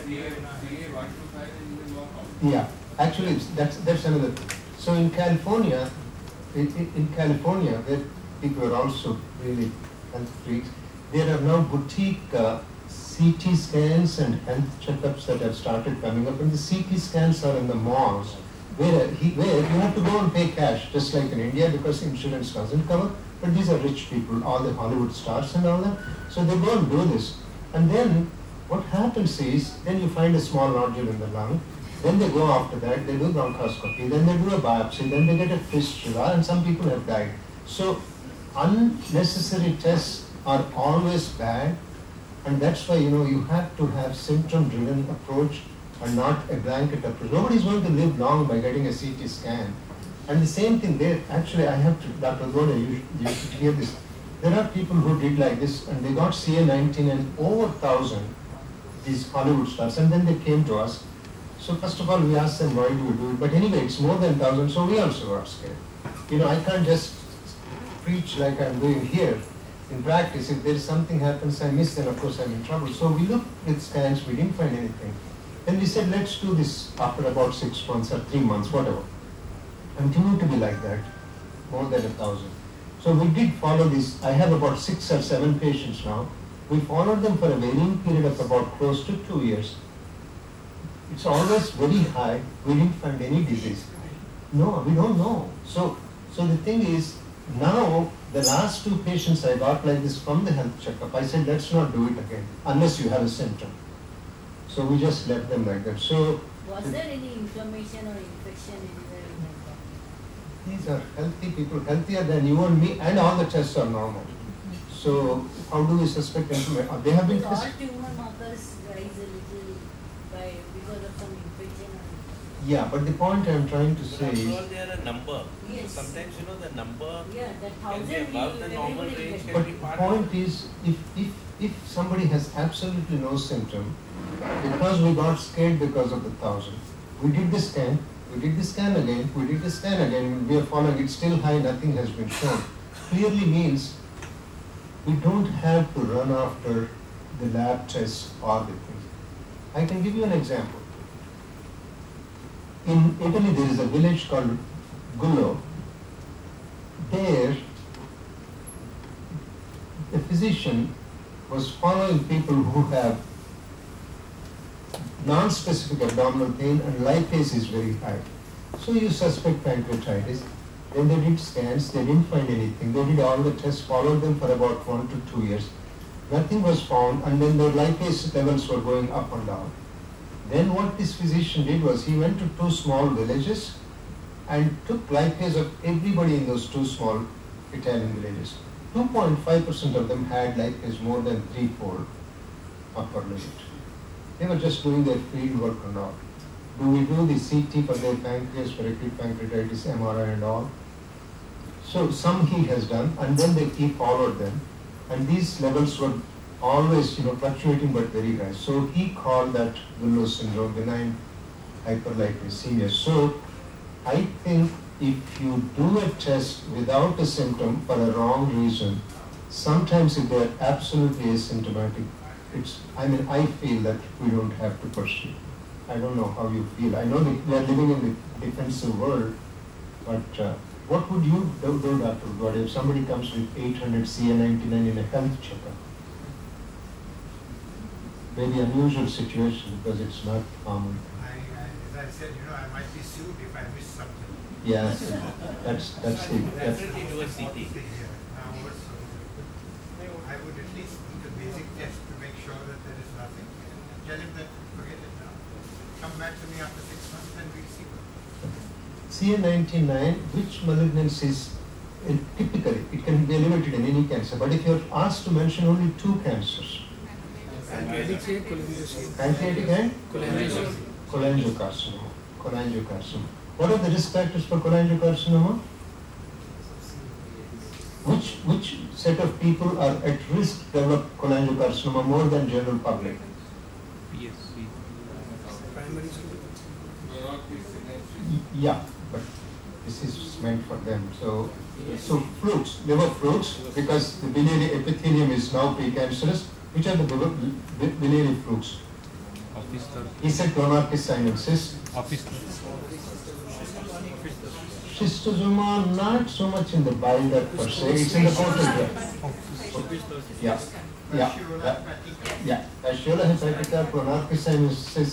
Speaker 1: Yeah, actually, that's another thing. So in California, in California, where people are also really health freaks, there are now boutique CT scans and health checkups that have started coming up, and the CT scans are in the malls, where you have to go and pay cash, just like in India, because insurance doesn't cover. But these are rich people, all the Hollywood stars and all that. So they go and do this, and then what happens is, then you find a small nodule in the lung. Then they go after that, they do bronchoscopy, then they do a biopsy, then they get a fistula, and some people have died. So unnecessary tests are always bad, and that's why, you have to have symptom-driven approach and not a blanket approach. Nobody's going to live long by getting a CT scan. And the same thing there, actually I have to, Dr. Goda, you should hear this. There are people who did like this, and they got CA19 and over 1,000, these Hollywood stars, and then they came to us. So first of all, we asked them, why do you do it? But anyway, it's more than 1,000, so we also got scared. I can't just preach like I'm doing here. In practice, if there is something happens, I miss, then of course I'm in trouble. So we looked with scans, we didn't find anything. Then we said, let's do this after about 6 months or 3 months, whatever. Continue to be like that, more than 1,000. So we did follow this. I have about 6 or 7 patients now. We followed them for a varying period of about close to 2 years. It's always very high. We didn't find any disease. No, we don't know. So the thing is, now the last 2 patients I got like this from the health checkup, I said, let's not do it again, unless you have a symptom. So we just left them like that. So
Speaker 11: was there any inflammation or infection anywhere in the body?
Speaker 1: These are healthy people, healthier than you and me, and all the tests are normal. So how do we suspect inflammation? They have been
Speaker 11: all tumor markers rise a little because of some infection.
Speaker 1: Yeah, but the point I'm trying to say is,
Speaker 8: they are a number.
Speaker 11: Yes.
Speaker 8: Sometimes the number
Speaker 11: that
Speaker 8: can be above the normal range.
Speaker 1: but the point is, if somebody has absolutely no symptom, because we got scared because of the 1,000, we did the scan again, we did the scan again, we are following it still high, nothing has been shown. Clearly means we don't have to run after the lab tests or the things. I can give you an example. In Italy, there is a village called Gullo. There, the physician was following people who have non-specific abdominal pain and lipase is very high. So you suspect pancreatitis. Then they did scans, they didn't find anything. They did all the tests, followed them for about 1 to 2 years. Nothing was found, and then the lipase levels were going up and down. Then what this physician did was he went to 2 small villages and took lipase of everybody in those 2 small Italian villages. 2.5% of them had lipase more than 3-fold upper limit. They were just doing their field work and all. Do we do the CT for their pancreas, for acute pancreatitis, MRI and all? So some he has done, and then he followed them, and these levels were always fluctuating but very high. So he called that Gullo syndrome, benign hyperlipemia. So I think if you do a test without a symptom for a wrong reason, sometimes if they are absolutely asymptomatic, I feel that we don't have to pursue. I don't know how you feel. I know that we are living in the defensive world, but what would you do, Dr. God, if somebody comes with 800 CA99 in a health checkup? Very unusual situation because it's not common.
Speaker 4: As I said, I might be sued if I miss something.
Speaker 1: Yes, that's it.
Speaker 8: Definitely do a CT.
Speaker 4: I would at least do the basic test to make sure that there is nothing. Tell him that forget it now. Come back to me after 6 months and we'll see.
Speaker 1: CA99, which malignancies, typically, it can be eliminated in any cancer, but if you're asked to mention only 2 cancers, pancreatic and cholangiocarcinoma. What are the risk factors for cholangiocarcinoma? Which set of people are at risk to develop cholangiocarcinoma more than general public? Yeah, but this is meant for them. So fruits, liver fruits, because the biliary epithelium is now precancerous. Which are the biliary fruits? He said clonarchus sinensis. Schistosoma, not so much in the bile duct per se, it's in the portal duct. Yeah. Fasciola hepatica, clonarchus sinensis,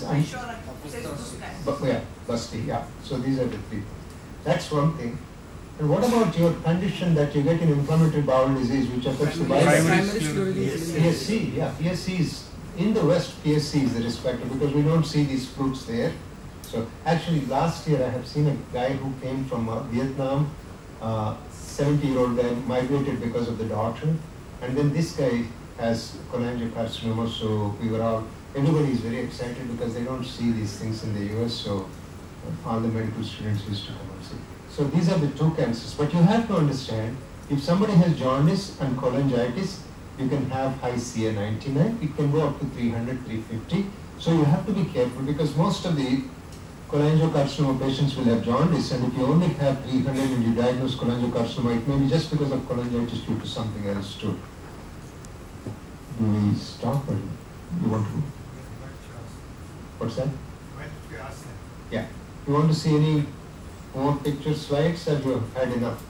Speaker 1: busty, yeah. So these are the three. That's one thing. And what about your condition that you get in inflammatory bowel disease which affects the bile duct? PSC, yeah, PSC is, in the West, PSC is the risk factor because we don't see these fruits there. So actually last year I have seen a guy who came from Vietnam, 70-year-old guy, migrated because of the daughter, and then this guy has cholangiocarcinoma, so we were all, everybody is very excited because they don't see these things in the US, so all the medical students used to come and see. So these are the two cancers, but you have to understand, if somebody has jaundice and cholangitis, you can have high CA99, it can go up to 300, 350, so you have to be careful because most of the cholangiocarcinoma patients will have jaundice, and if you only have 300 and you diagnose cholangiocarcinoma, it may be just because of cholangitis due to something else too. Do we stop or you want to? What's that? Yeah. You want to see any more picture slides or you have had enough?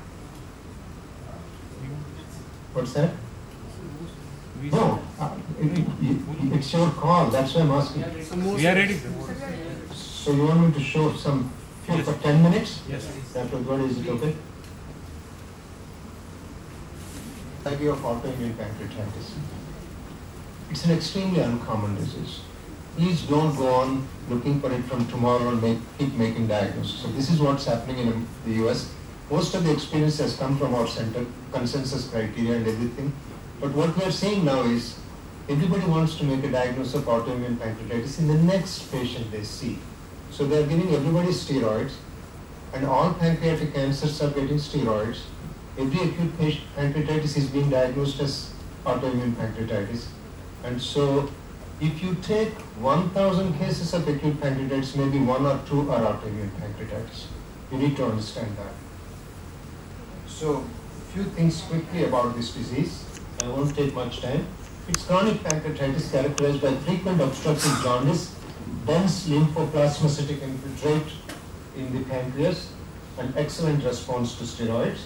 Speaker 1: What's that? No, it's your call, that's why I'm asking.
Speaker 12: We are ready.
Speaker 1: So you want me to show some few for 10 minutes?
Speaker 12: Yes.
Speaker 1: Dr. God, is it okay? Idea of autoimmune pancreatitis. It's an extremely uncommon disease. Please don't go on looking for it from tomorrow and keep making diagnosis. So this is what's happening in the US. Most of the experience has come from our center, consensus criteria and everything. But what we are saying now is, everybody wants to make a diagnosis of autoimmune pancreatitis in the next patient they see. So they are giving everybody steroids, and all pancreatic cancers are getting steroids. Every acute pancreatitis is being diagnosed as autoimmune pancreatitis. And so if you take 1,000 cases of acute pancreatitis, maybe 1 or 2 are autoimmune pancreatitis. You need to understand that. So, few things quickly about this disease. I won't take much time. It's chronic pancreatitis characterized by frequent obstructive jaundice, dense lymphoplasmacytic infiltrate in the pancreas, and excellent response to steroids.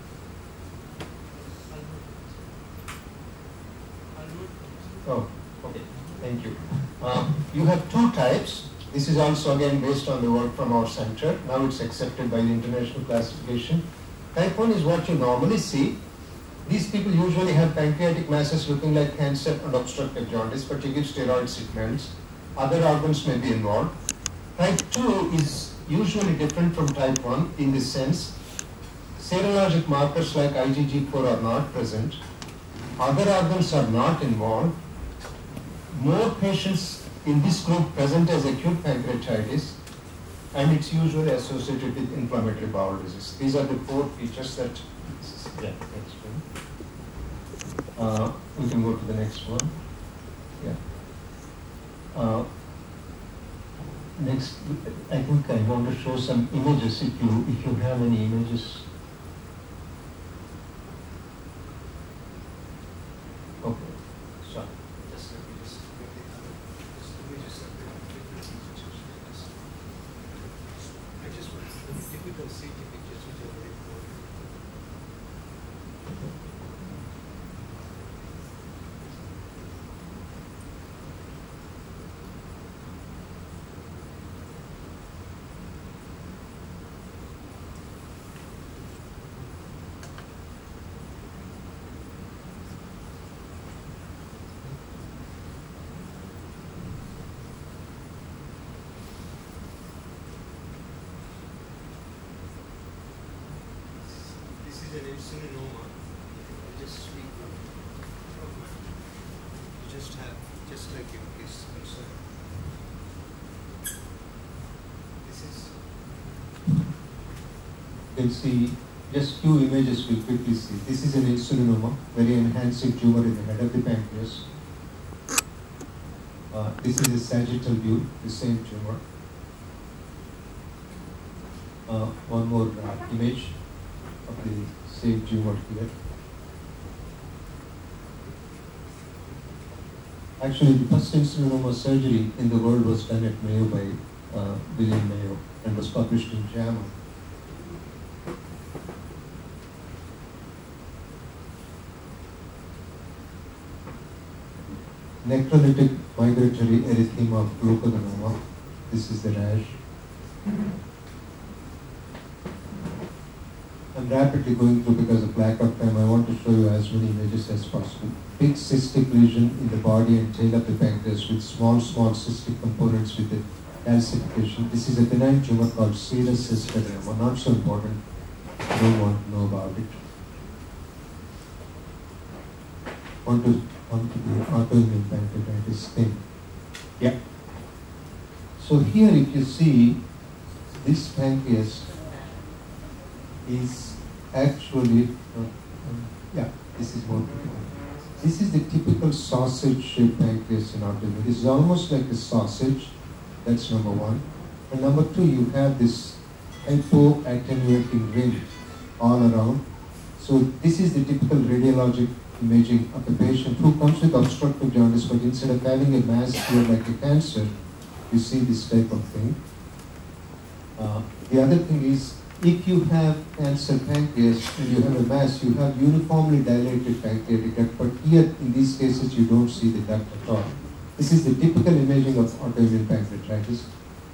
Speaker 1: Oh, okay, thank you. You have two types. This is also again based on the work from our center. Now it's accepted by the international classification. Type 1 is what you normally see. These people usually have pancreatic masses looking like cancer and obstructive jaundice, but you give steroids, it melts. Other organs may be involved. Type 2 is usually different from type 1 in this sense. Serologic markers like IgG4 are not present. Other organs are not involved. More patients in this group present as acute pancreatitis, and it's usually associated with inflammatory bowel disease. These are the 4 features that, yeah, next one. We can go to the next one. Yeah. Next, I think I want to show some images if you have any images. Okay, sorry.
Speaker 4: Just let me just get the other images of the different features. I just want the typical CT pictures which are very important. This is an insulinoma. I just speak from my, you just have, just like your case concern. This is,
Speaker 1: You can see just few images we'll quickly see. This is an insulinoma, very enhancing tumor in the head of the pancreas. This is a sagittal view, the same tumor. One more image of the same tumor here.
Speaker 5: Actually, the first insulinoma surgery in the world was done at Mayo by William Mayo and was published in JAMA. Necrolytic migratory erythema of glucogonoma. This is the rash. I'm rapidly going through because of lack of time. I want to show you as many images as possible. Big cystic lesion in the body and tail of the pancreas with small cystic components with a calcification. This is a benign tumor called serous cystadenoma. Not so important. I don't want to know about it. On to the autoimmune pancreatitis thing. Yeah. So here if you see, this pancreas is actually, this is more. This is the typical sausage-shaped pancreas in autoimmune. This is almost like a sausage. That's number one. And number two, you have this hypoattenuating ring all around. So this is the typical radiologic imaging of a patient who comes with obstructive jaundice, but instead of having a mass here like a cancer, you see this type of thing. The other thing is, if you have cancer pancreas and you have a mass, you have uniformly dilated pancreatic duct, but here in these cases you don't see the duct at all. This is the typical imaging of autoimmune pancreatitis.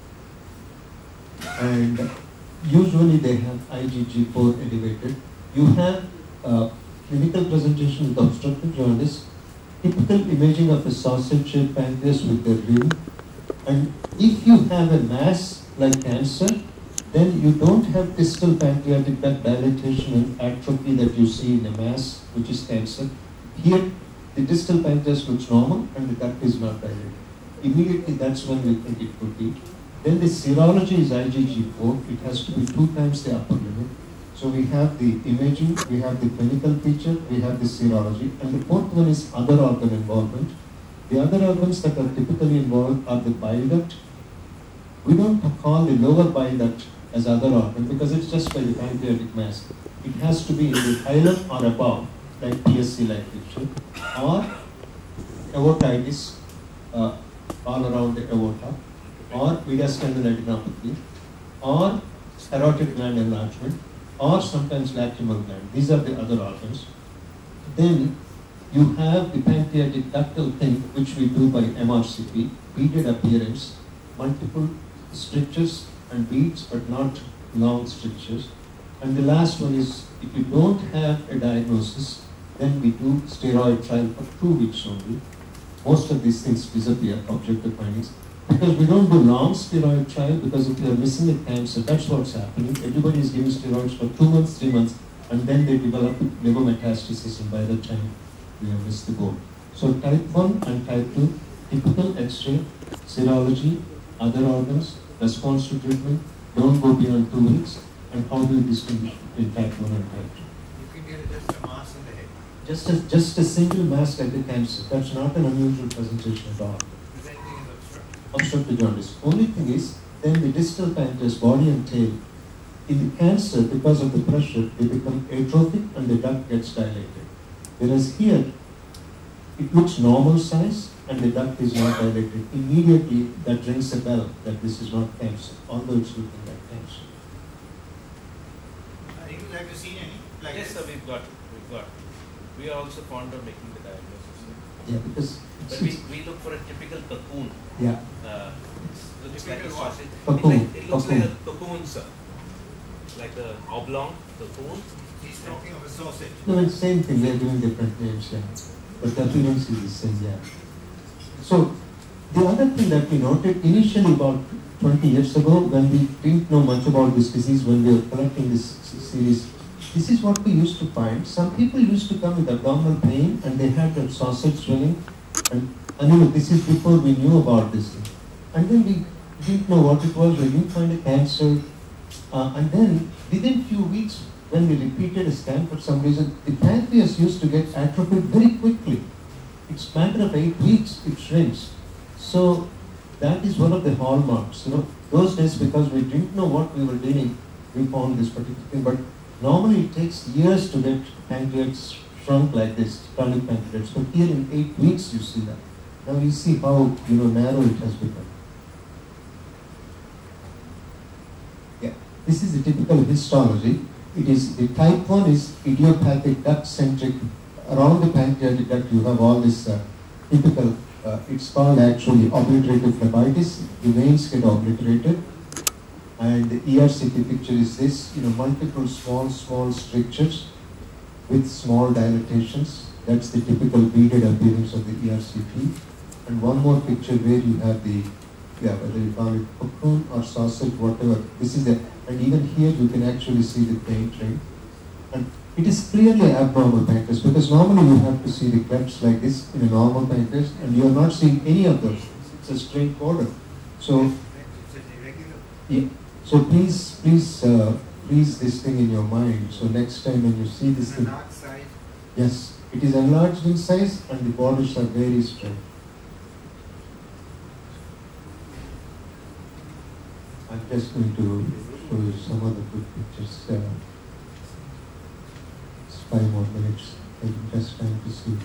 Speaker 5: And usually they have IgG4 elevated. You have clinical presentation with obstructive jaundice, typical imaging of a sausage-shaped pancreas with the ring. And if you have a mass like cancer, then you don't have distal pancreatic duct dilatation and atrophy that you see in a mass, which is cancer. Here, the distal pancreas looks normal and the duct is not dilated. Immediately, that's when we think it could be. Then the serology is IgG4. It has to be 2 times the upper limit. So we have the imaging, we have the clinical feature, we have the serology, and the fourth one is other organ involvement. The other organs that are typically involved are the bile duct. We don't call the lower bile duct as other organ because it's just by the pancreatic mass. It has to be in the hilum or above, like PSC-like picture, or aortitis all around the aorta, or mediastinal adenopathy, or carotid gland enlargement, or sometimes lacrimal gland. These are the other organs. Then you have the pancreatic ductal thing, which we do by MRCP, beaded appearance, multiple strictures and beads, but not long strictures. And the last one is, if you don't have a diagnosis, then we do steroid trial for 2 weeks only. Most of these things disappear, objective findings, because we don't do long steroid trial, because if you are missing a cancer, that's what's happening. Everybody is giving steroids for 2 months, 3 months, and then they develop liver metastasis, and by the time we have missed the goal. So type 1 and type 2, typical X-ray, serology, other organs, response to treatment, don't go beyond 2 weeks, and how do you distinguish between type 1 and type 2?
Speaker 4: You can get just a mass in the head.
Speaker 5: Just a single mass like a cancer. That's not an unusual presentation at all.
Speaker 4: Presenting is obstructed.
Speaker 5: Obstructive jaundice. Only thing is, then the distal pancreas, body and tail, in the cancer, because of the pressure, they become atrophic and the duct gets dilated. Whereas here, it looks normal size and the duct is not dilated. Immediately, that rings a bell that this is not cancer, although it's looking like cancer.
Speaker 4: Would you like to see any? Like
Speaker 8: Yes,
Speaker 4: this?
Speaker 8: sir, we've got. We are also fond of making the diagnosis.
Speaker 5: Yeah, because
Speaker 8: But we look for a typical cocoon.
Speaker 5: yeah,
Speaker 8: It looks like a
Speaker 4: Typical what?
Speaker 8: sausage.
Speaker 5: Cocoon,
Speaker 8: It looks like a
Speaker 5: cocoon.
Speaker 8: cocoon, sir. Like a oblong cocoon.
Speaker 4: He's talking of a sausage.
Speaker 5: no, it's same thing. They're giving different names, yeah, but the appearance is the same, yeah. So the other thing that we noted initially about 20 years ago, when we didn't know much about this disease, when we were collecting this series, this is what we used to find. Some people used to come with abdominal pain and they had that sausage swelling. And anyway, this is before we knew about this thing. And then we didn't know what it was. We didn't find a cancer. And then within few weeks, when we repeated a scan for some reason, the pancreas used to get atrophied very quickly. It's a matter of 8 weeks, it shrinks. So that is one of the hallmarks. Those days, because we didn't know what we were doing, we found this particular thing. But normally it takes years to get pancreas shrunk like this, chronic pancreatitis. But here in 8 weeks you see that. Now you see how narrow it has become. Yeah, this is the typical histology. It is the type 1 is idiopathic duct-centric. Around the pancreatic duct you have all this typical, it's called actually obliterative phlebitis. The veins get obliterated. And the ERCP picture is this, multiple small strictures with small dilatations. That's the typical beaded appearance of the ERCP. And one more picture where you have the, whether you call it cocoon or sausage, whatever. This is the, and even here you can actually see the paint ring. And it is clearly abnormal pancreas, because normally you have to see the clefts like this in a normal pancreas, and you are not seeing any of those. It's a straight border. So, yeah. So please this thing in your mind. So next time when you see this thing, yes, it is enlarged in size and the borders are very straight. I'm just going to show you some other good pictures. It's 5 more minutes. I'm just trying to see.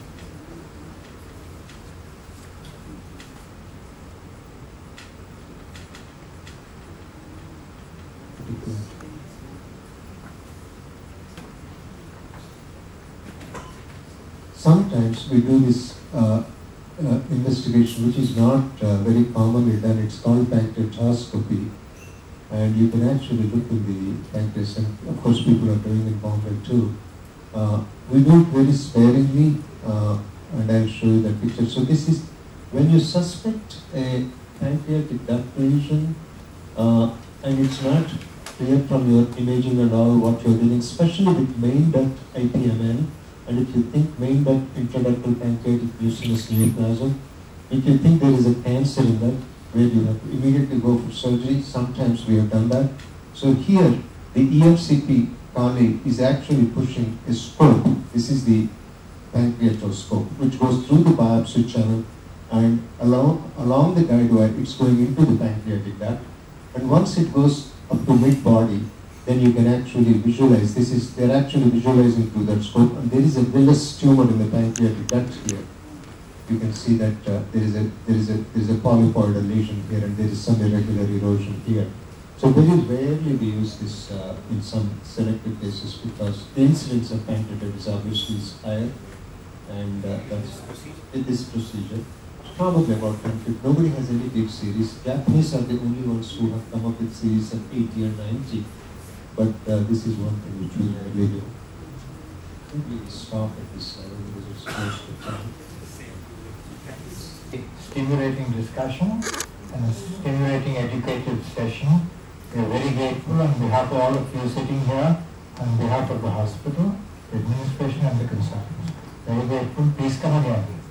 Speaker 5: Sometimes we do this investigation, which is not very commonly done. It's called pancreatoscopy, and you can actually look in the pancreas, and of course people are doing it in Bombay too. We do it very sparingly, and I'll show you that picture. So this is when you suspect a pancreatic duct lesion, and it's not clear from your imaging and all what you're doing, especially with main duct IPMN. And if you think main duct intraductal pancreatic mucinous neoplasm, if you think there is a cancer in that, where you have to immediately go for surgery, sometimes we have done that. So here, the ERCP colleague is actually pushing a scope. This is the pancreatoscope, which goes through the biopsy channel, and along the guide wire, it's going into the pancreatic duct. And once it goes up to mid-body, then you can actually visualize. They're actually visualizing through that scope, and there is a villous tumor in the pancreatic duct here. You can see that there is a polypoidal lesion here, and there is some irregular erosion here. So very rarely we use this in some selected cases, because the incidence of pancreatitis obviously is higher, and that's this procedure. Probably about 10. Nobody has any big series. Japanese are the only ones who have come up with series of 80 or 90. But this is one thing which we really do. I think we stop at this level because it's close to time.
Speaker 12: Stimulating discussion and a stimulating educative session. We are very grateful on behalf of all of you sitting here, on behalf of the hospital, the administration and the consultants. Very grateful. Please come again.